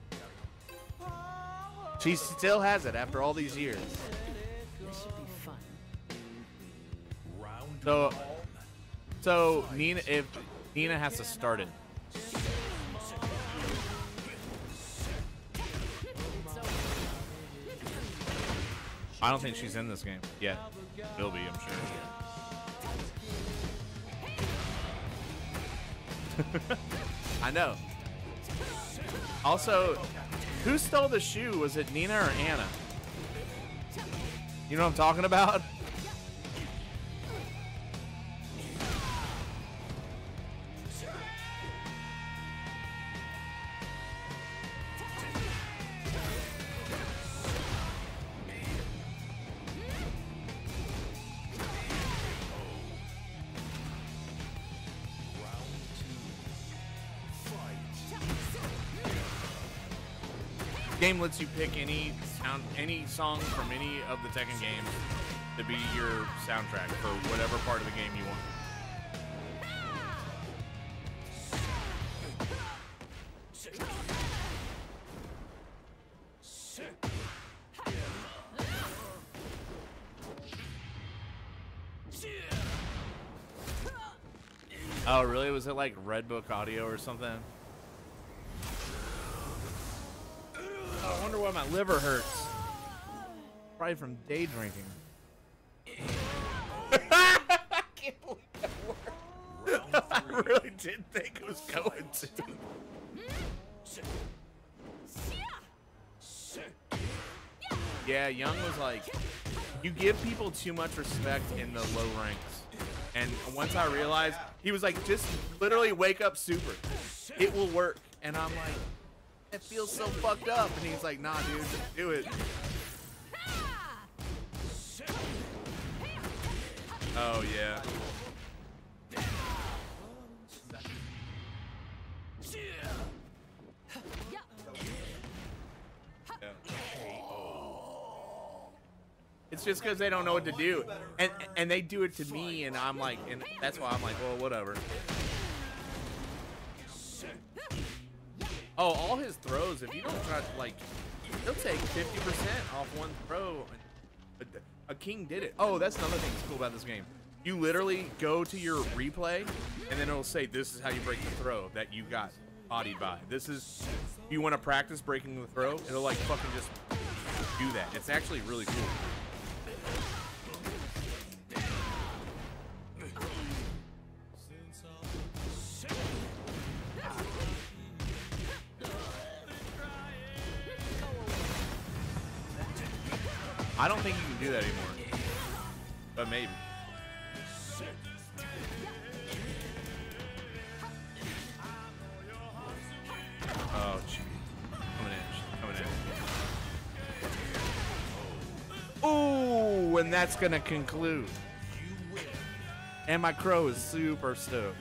She still has it after all these years. This should be fun. So, so Nina, if Nina has to start it. I don't think she's in this game yet. Will be, I'm sure. I know. Also, who stole the shoe? Was it Nina or Anna? You know what I'm talking about? Game lets you pick any sound, any song from any of the Tekken games to be your soundtrack for whatever part of the game you want. Oh, really? Was it like Redbook Audio or something? I wonder why my liver hurts. Probably from day drinking. I can't believe that worked. I really didn't think it was going to. Yeah, Young was like, you give people too much respect in the low ranks. And once I realized, he was like, just literally wake up super. It will work. And I'm like, it feels so fucked up. And he's like, nah, dude, just do it. Oh, yeah. Yeah. It's just because they don't know what to do. And and they do it to me, and I'm like, and that's why I'm like, well, whatever. Oh, all his throws, if you don't try to, like, he'll take fifty percent off one throw. A king did it. Oh, that's another thing that's cool about this game. You literally go to your replay, and then it'll say, this is how you break the throw that you got bodied by. This is, if you want to practice breaking the throw, it'll, like, fucking just do that. It's actually really cool. I don't think you can do that anymore, but maybe. Oh, gee. Coming in, coming in. Ooh, and that's gonna conclude. And my crow is super stoked.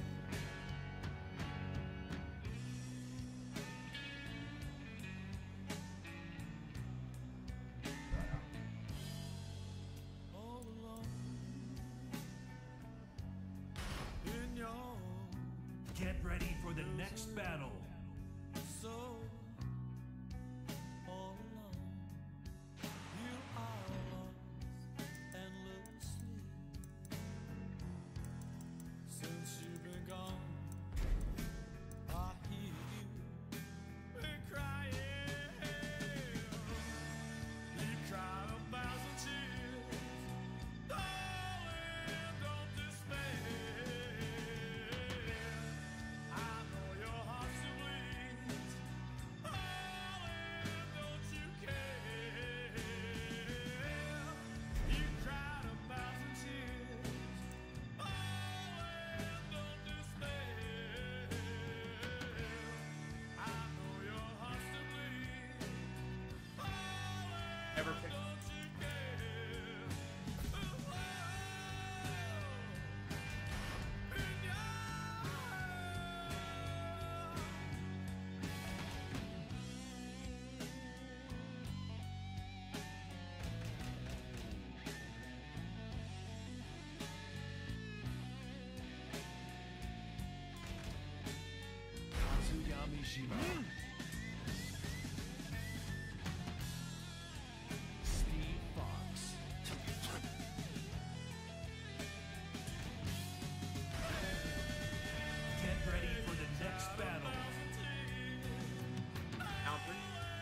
Get ready for the next battle. Ever pick? Mishima. Steve Fox. Get ready for the next battle. Counter.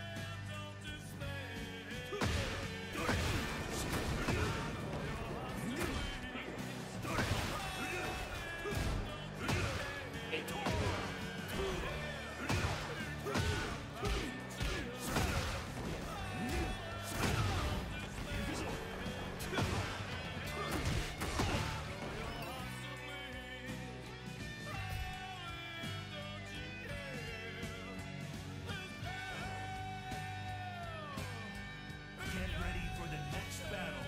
Get ready for the next battle.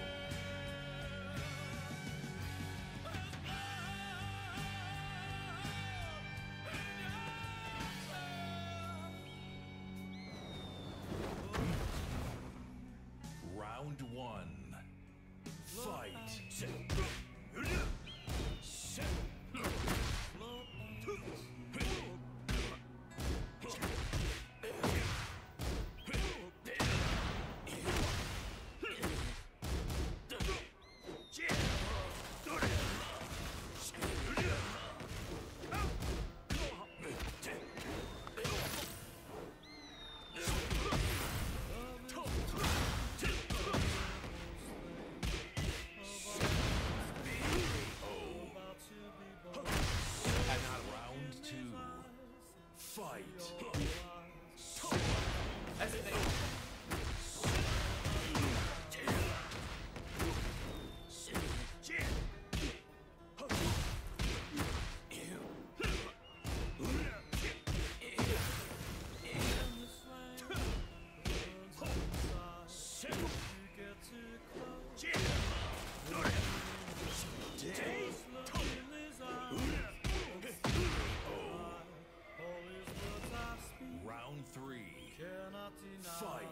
Round one. Fight. Round two. Fight. That's the thing. Round three. Fight.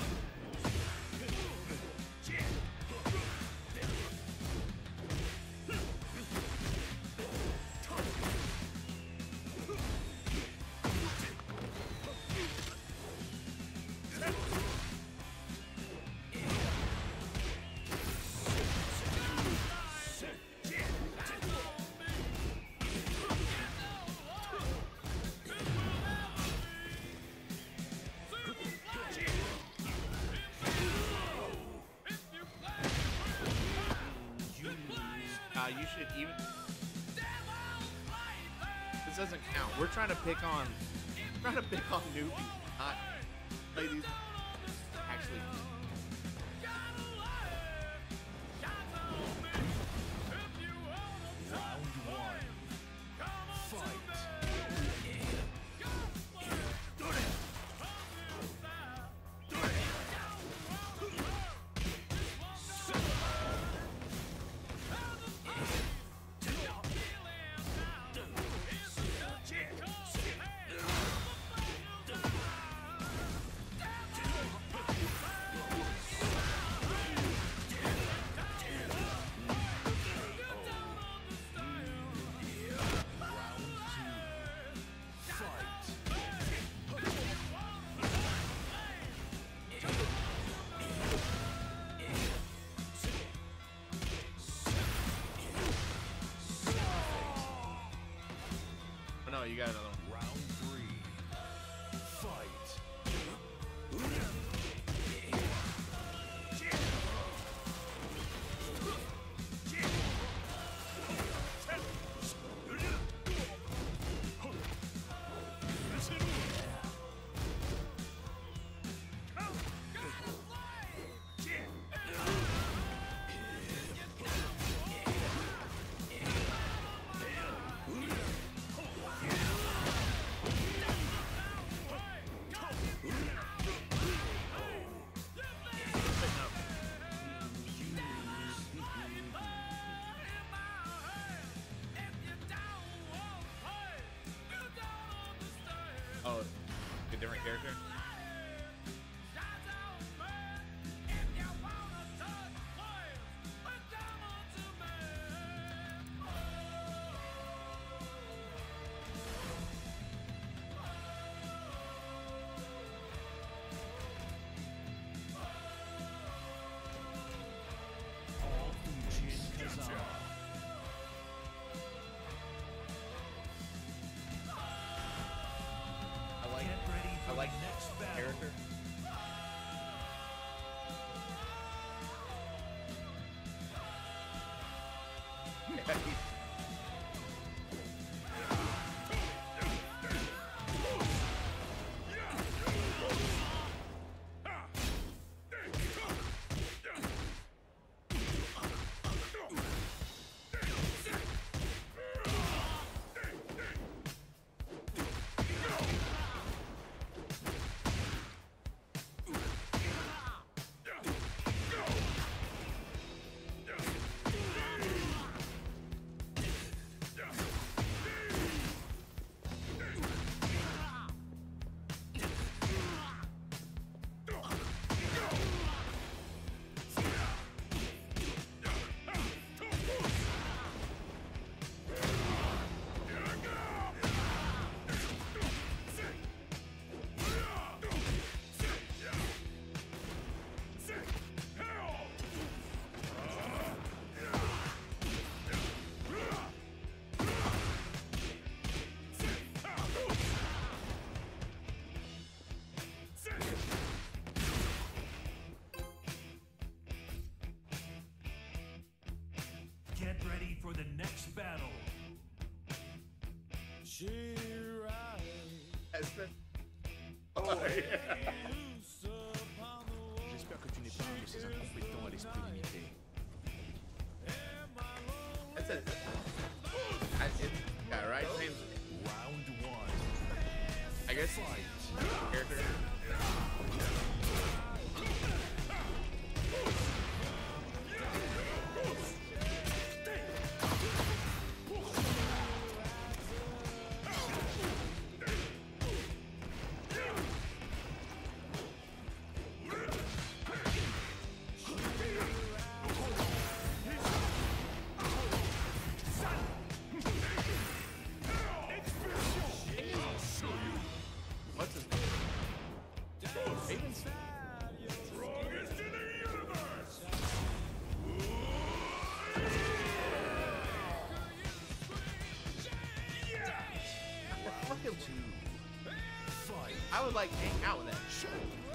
Uh, you should even. This doesn't count. We're trying to pick on. Trying to pick on newbies, not play these. Actually. Round one. Fight. Oh, no, you got another one. Round three. Fight. character? I like next battle. character. Get ready for the next battle. Oh, yeah. J'espère que tu n'es pas un de ces incompétents à l'esprit limité. That's it. I, it yeah, right? Same. Round one. I guess character. What's his name? Aiden? Strongest in the universe. Fuck him. Fight. I would like hang out with that shit.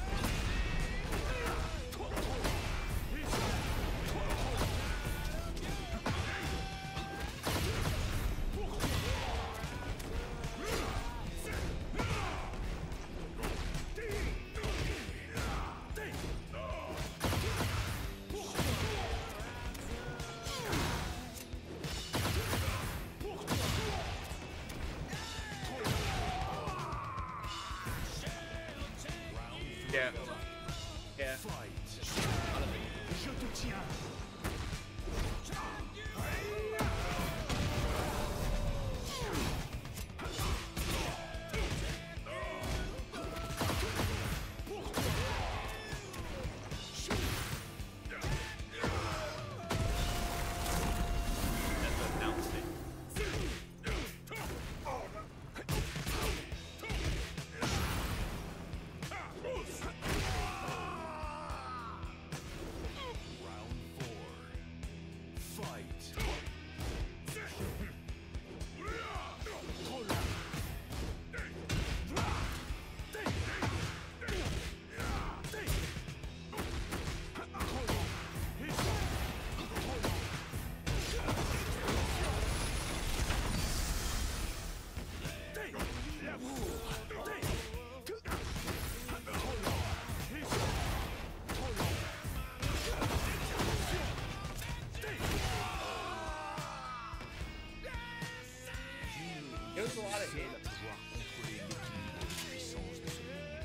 Yeah. Yeah. Fight. Je te tiens. That's announced it. Round four. Fight. It was a lot of hate. Pouvoir contrôler l'équilibre de puissance de ce monde.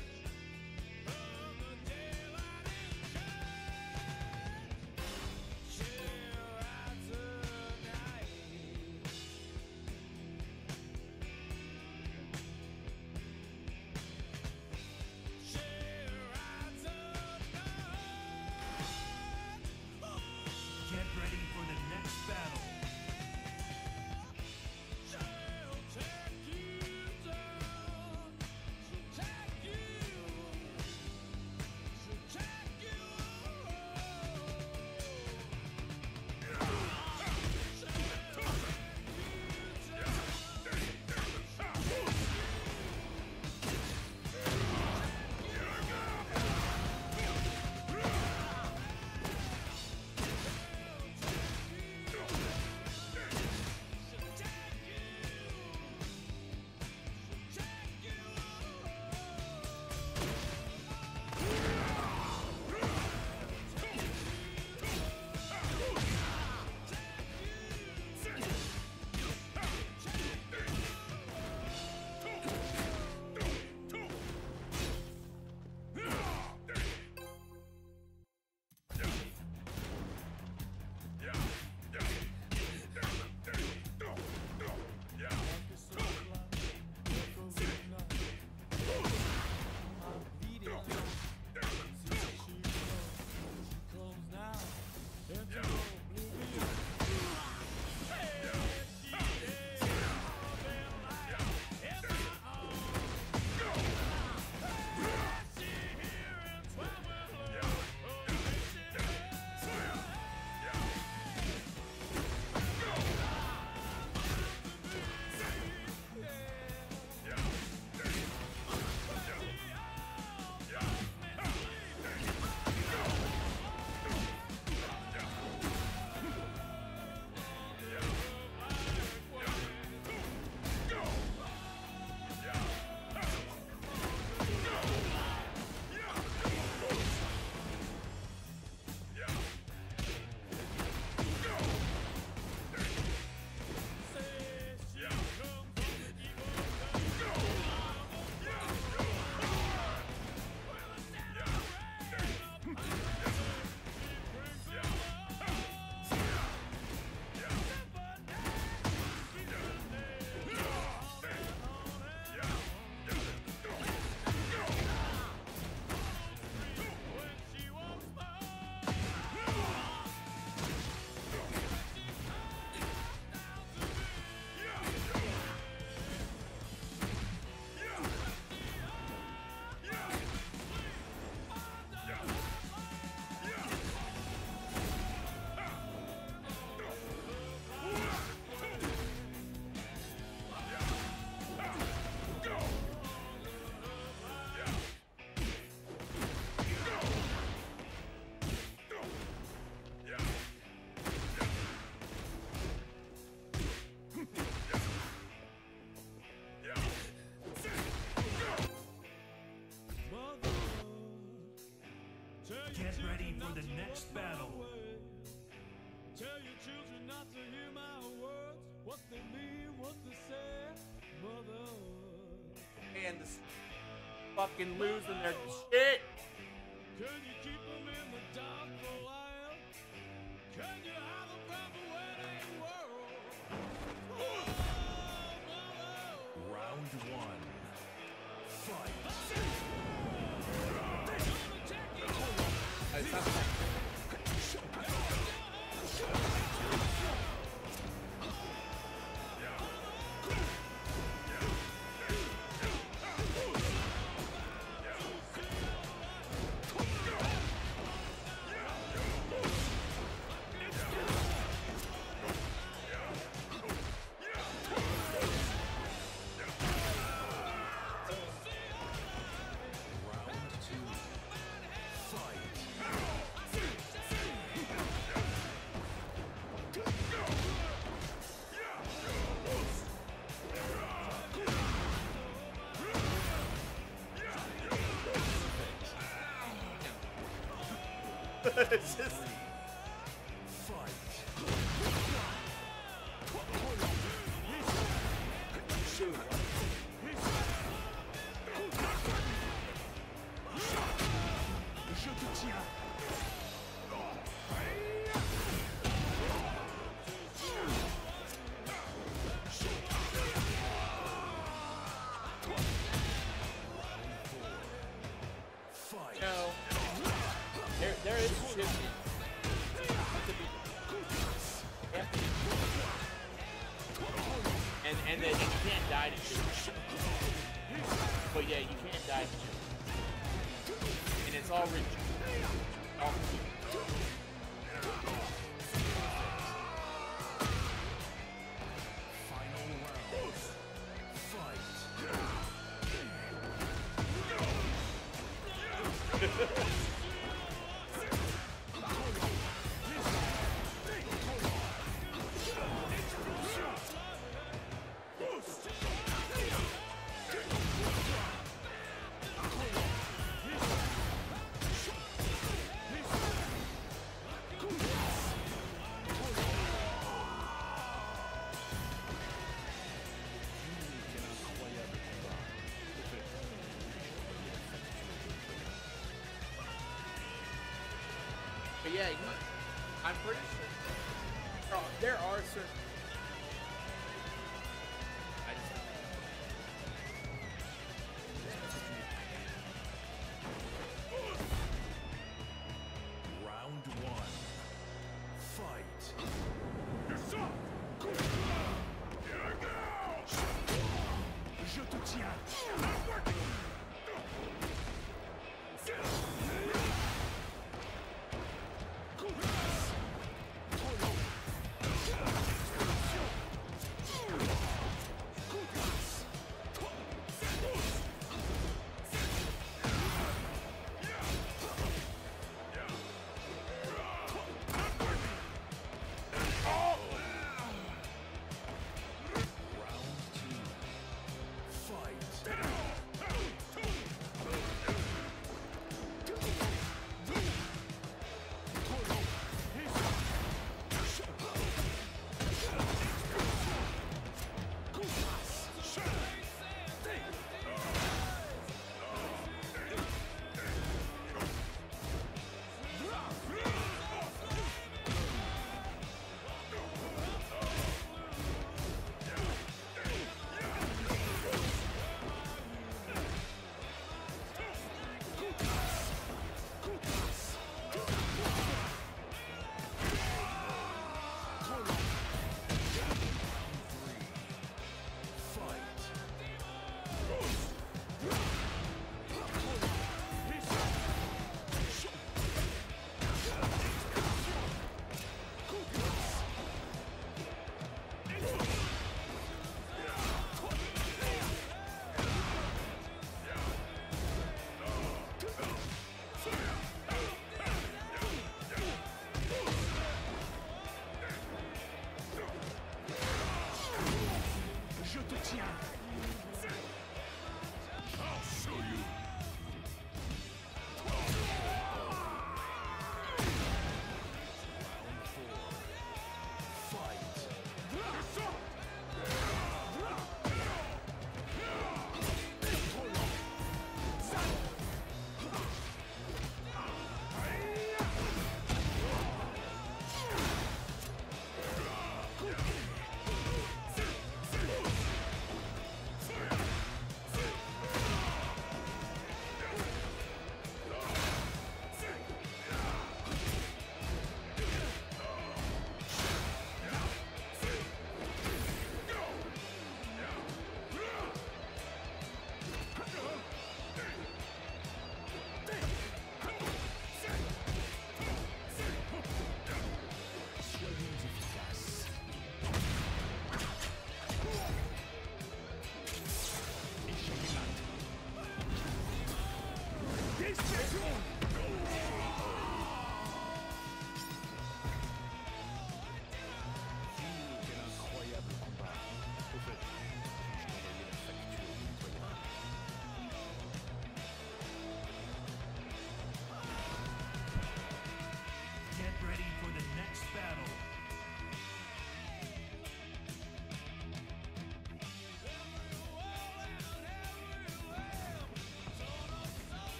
Get ready for the next battle. Tell your children not to hear my words, what they mean, what they say, mother. And this fucking losing their shit. Can you keep them in the dark for a while? Can you hide them from the wedding world? Oh, mother. Round one. Fight. It's not like- It's just no. There, there is shit. And and then you can't die to shit. But yeah, you can't die to shit. And it's all rich. All Final round. Fight. But yeah, you, I'm pretty sure there are, there are certain. I just, Round one. Fight. Je te tiens.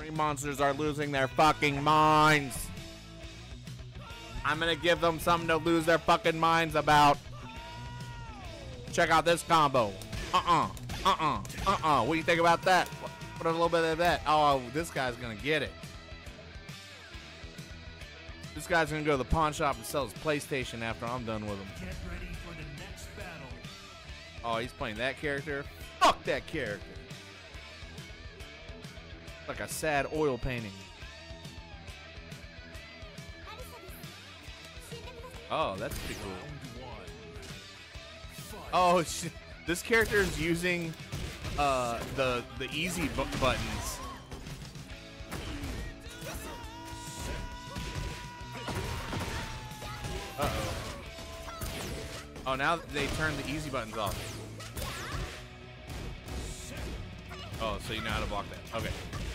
These monsters are losing their fucking minds. I'm gonna give them something to lose their fucking minds about. Check out this combo. Uh-uh. Uh-uh. Uh-uh. What do you think about that? Put a little bit of that. Oh, this guy's gonna get it. This guy's gonna go to the pawn shop and sell his PlayStation after I'm done with him. Get ready for the next battle. Oh, he's playing that character? Fuck that character. Like a sad oil painting. Oh, that's pretty cool. Oh, shit. This character is using uh, the the easy bu buttons. Uh-oh. Oh, now they turn the easy buttons off. Oh, so you know how to block that. Okay.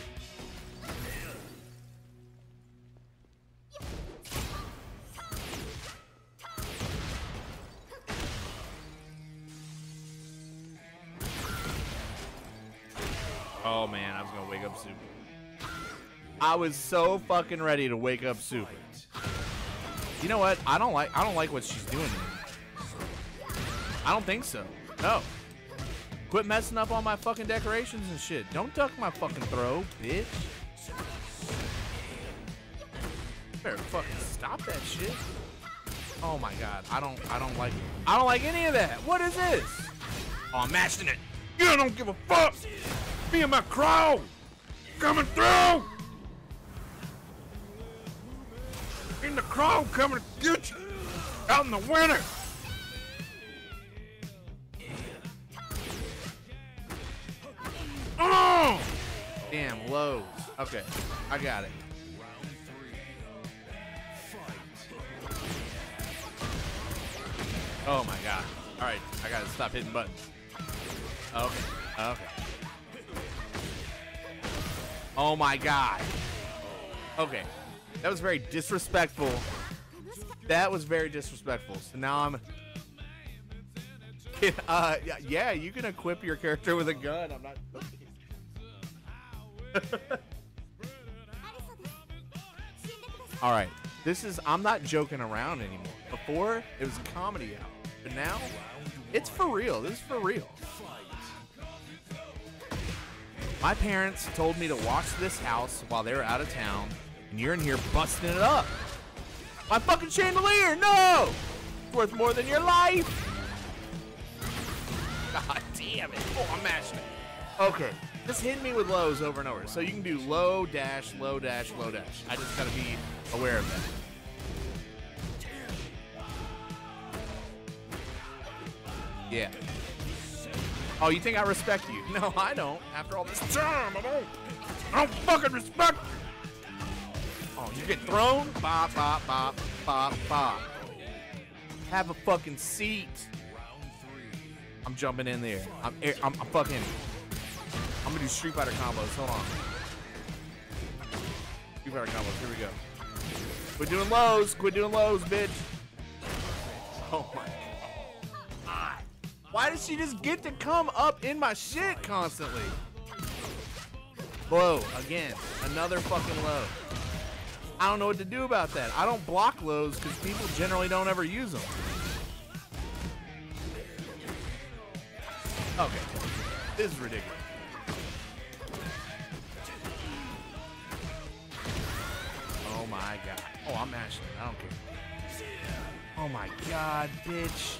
Oh man, I was gonna wake up Super. I was so fucking ready to wake up Super. You know what? I don't like I don't like what she's doing to me. I don't think so. No. Quit messing up all my fucking decorations and shit. Don't duck my fucking throw, bitch. Better fucking stop that shit. Oh my god. I don't I don't like I don't like any of that. What is this? Oh, I'm mashing it. You don't give a fuck. Me and my crow coming through. In the crow coming to get you out in the winter. Oh! Damn, lows. Okay, I got it. Oh my god. Alright, I gotta stop hitting buttons. Okay, okay. Oh my god. Okay. That was very disrespectful. That was very disrespectful. So now I'm... Uh, yeah, you can equip your character with a gun. I'm not... Alright. This is... I'm not joking around anymore. Before, it was a comedy hour. But now, it's for real. This is for real. My parents told me to watch this house while they were out of town, and you're in here busting it up. My fucking chandelier, no! It's worth more than your life. God damn it. Oh, I'm mashing it. Okay, just hit me with lows over and over. So you can do low, dash, low, dash, low, dash. I just gotta be aware of that. Yeah. Oh, you think I respect you? No, I don't. After all this time, I don't. I don't fucking respect you. Oh, you get thrown? Bop, bop, bop, bop, bop. Have a fucking seat. I'm jumping in there. I'm, I'm, I'm fucking. I'm gonna do Street Fighter combos. Hold on. Street Fighter combos. Here we go. Quit doing lows. Quit doing lows, bitch. Oh my. Why does she just get to come up in my shit constantly? Low, again, another fucking low. I don't know what to do about that. I don't block lows because people generally don't ever use them. Okay, this is ridiculous. Oh my god. Oh, I'm mashing it. I don't care. Oh my god, bitch.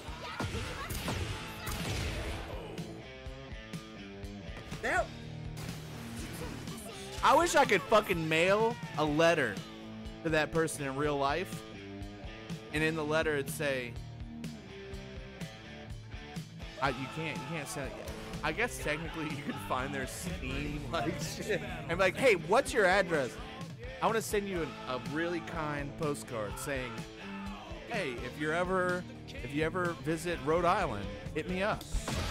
That, I wish I could fucking mail a letter to that person in real life, and in the letter it'd say, I, you can't, you can't send it yet. I guess technically you could find their Steam like shit and be like, hey, what's your address? I want to send you an, a really kind postcard saying, hey, if you're ever, if you ever visit Rhode Island, hit me up.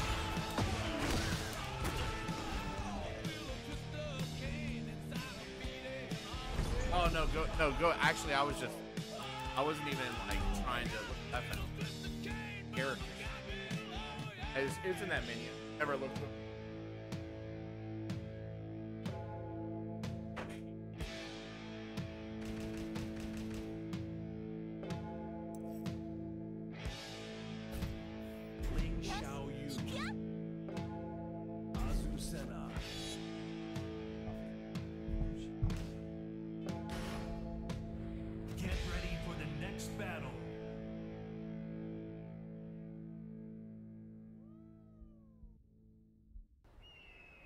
Oh no, go no go. Actually, I was just, I wasn't even like trying to look that up. Character. It's, it's in that menu. Never looked at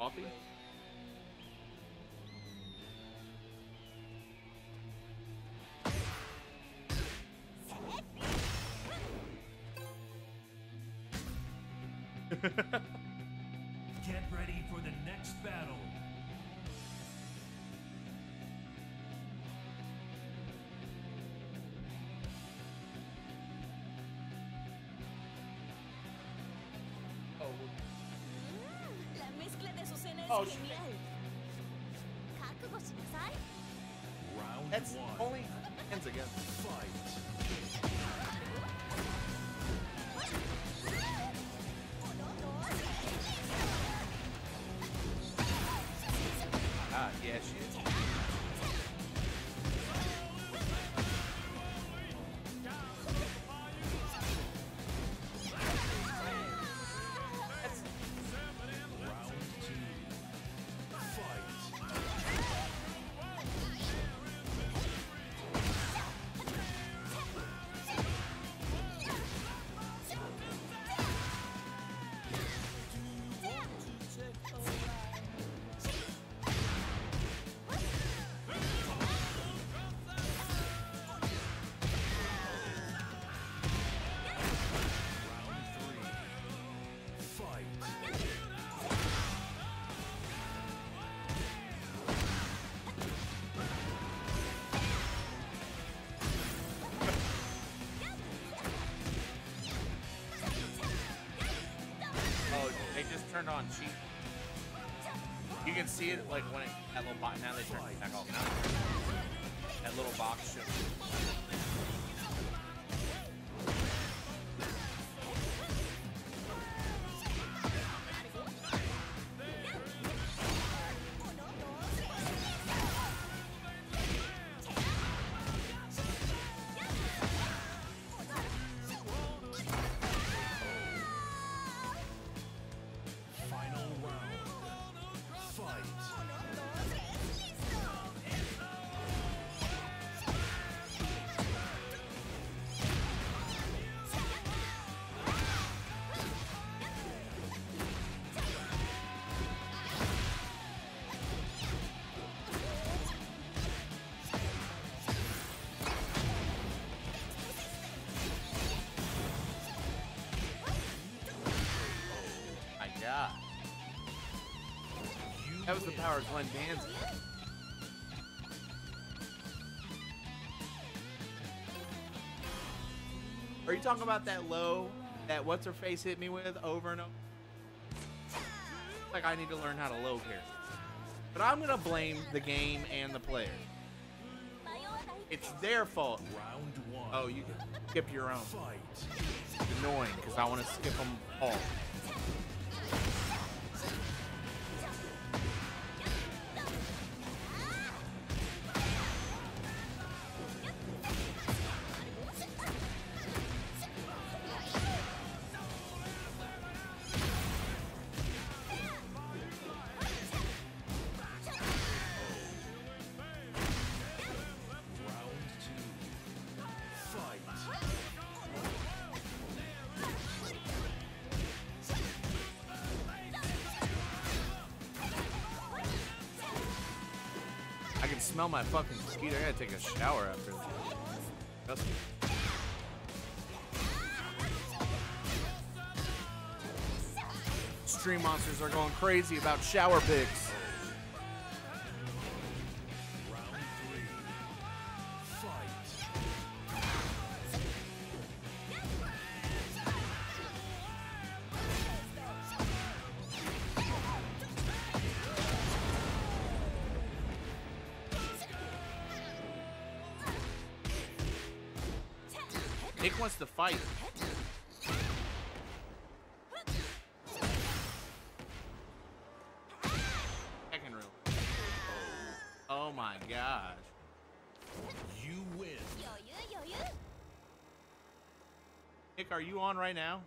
Coffee? Get ready for the next battle. La mezcla de Azucena es Oh, shit. genial. 覚悟しなさい。 Round That's one. only hands again. Fight. Ah, yeah, shit. Round two. Fight. Round three. Fight. Oh, they just turned on cheat. You can see it like when it that little box. Now they turn it back off. Now that little box shows. Final round. Fight. My God, You that was the win. power of Glenn Danzig. Are you talking about that low that what's her face hit me with over and over? Like I need to learn how to low carry. But I'm gonna blame the game and the player. It's their fault. Round one. Oh, you can skip your own. Fight. It's annoying because I want to skip them all. Round two. Fight. I can smell my fucking mosquito. I gotta take a shower after this. Trust me. Stream monsters are going crazy about shower pics. Round three. Fight. Nick wants to fight. Tekken room. Oh my gosh. You win. 余裕余裕。 Nick, are you on right now?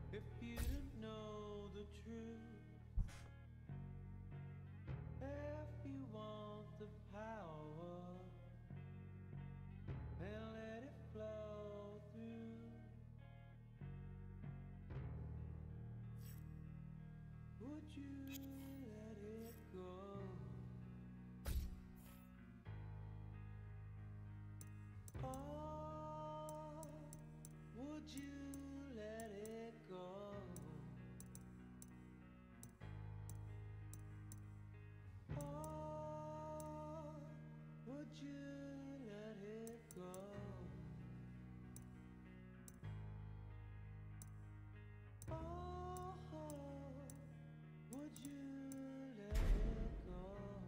If you didn't know the truth, if you want the power, then let it flow through. Would you let it go? Oh, would you let it go? Oh, would you let it go? Oh, would you let it go?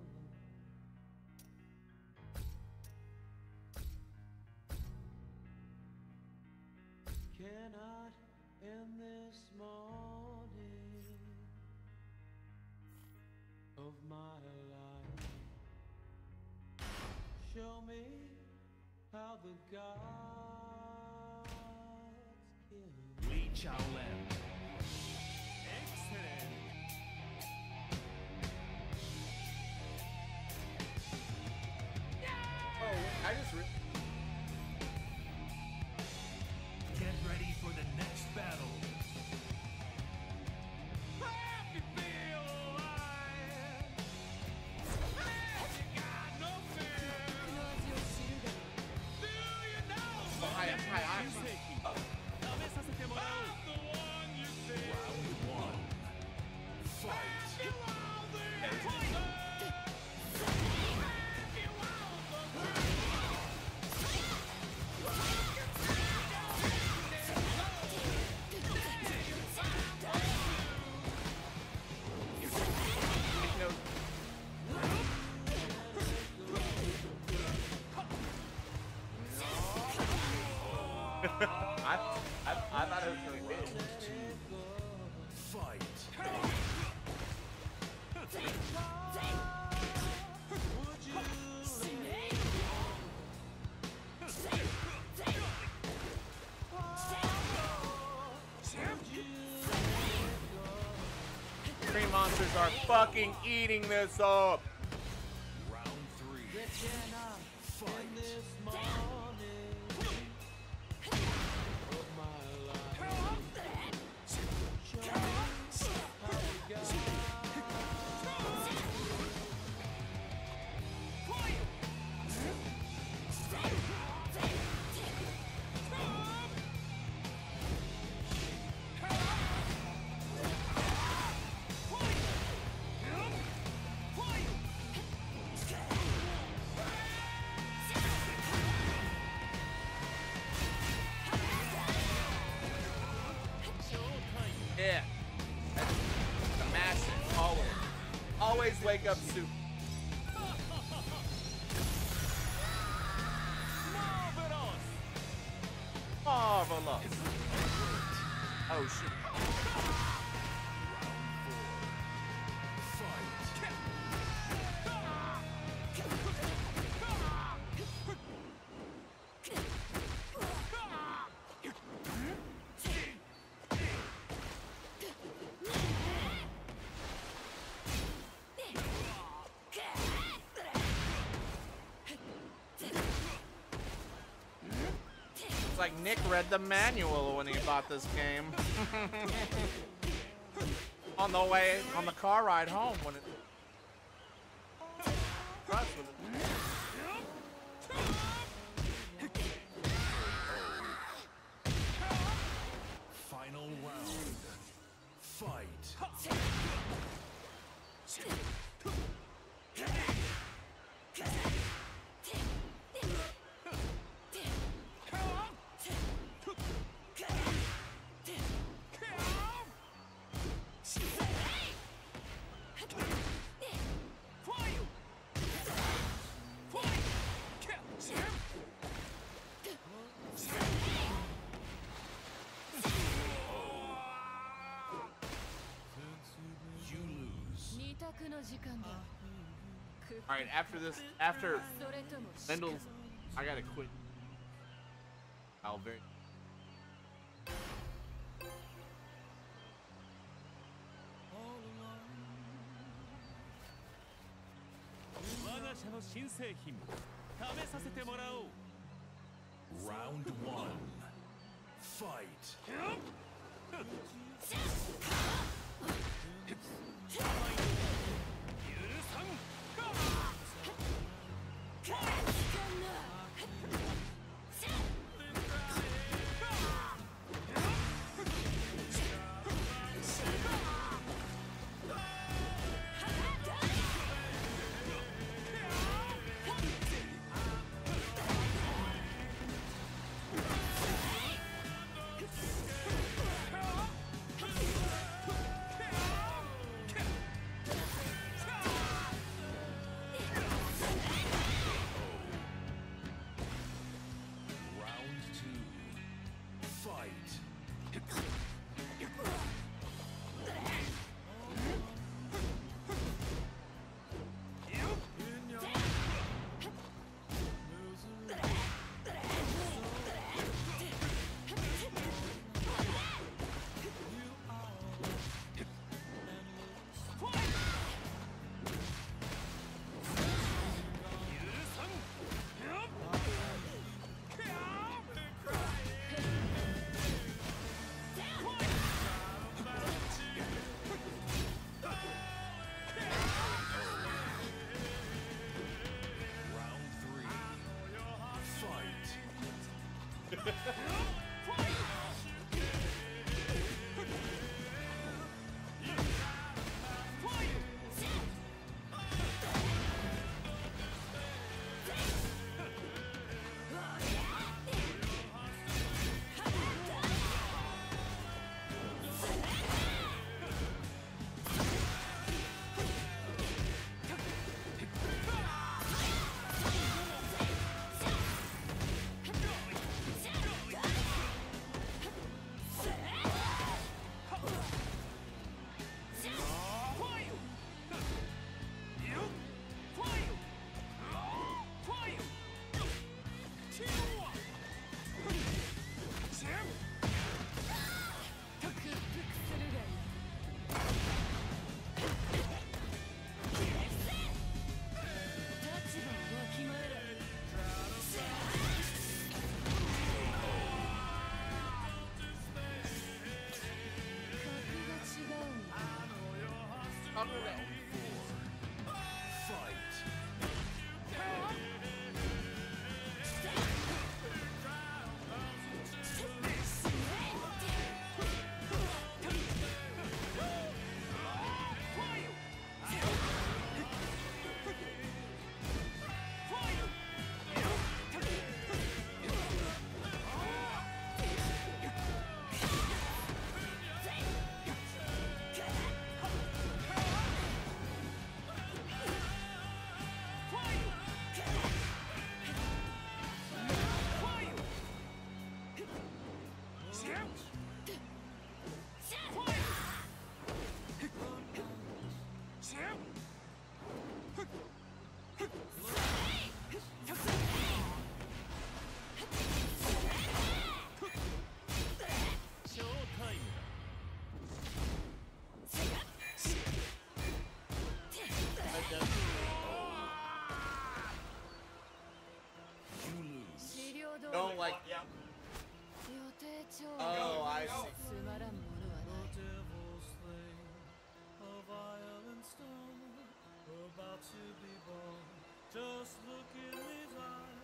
Cannot end this morning of my life. Show me how the gods kill. Lee Chow Lam. Excellent. Oh, I just. Re- Get ready for the next battle. Happy feel alive. You got no fear. Do you know oh, hi, hi, hi. 食べさせてもらう I'm the one you see? Round one. Fight. You want the answer. You want the No. I, I, I thought it was gonna win. Fight. Three monsters are fucking eating this up. Round three. Fight. Yeah. That's the massive. Always. Always wake up soup. Marvelous. Marvelous. Oh shit. It's like Nick read the manual when he bought this game. On the way, on the car ride home when it. Impressed with it. Final round. Fight. You lose. All right, after this, after Mendel's, I gotta quit. I'll very. 新製品試させてもらおう。 Round one. Fight. 違う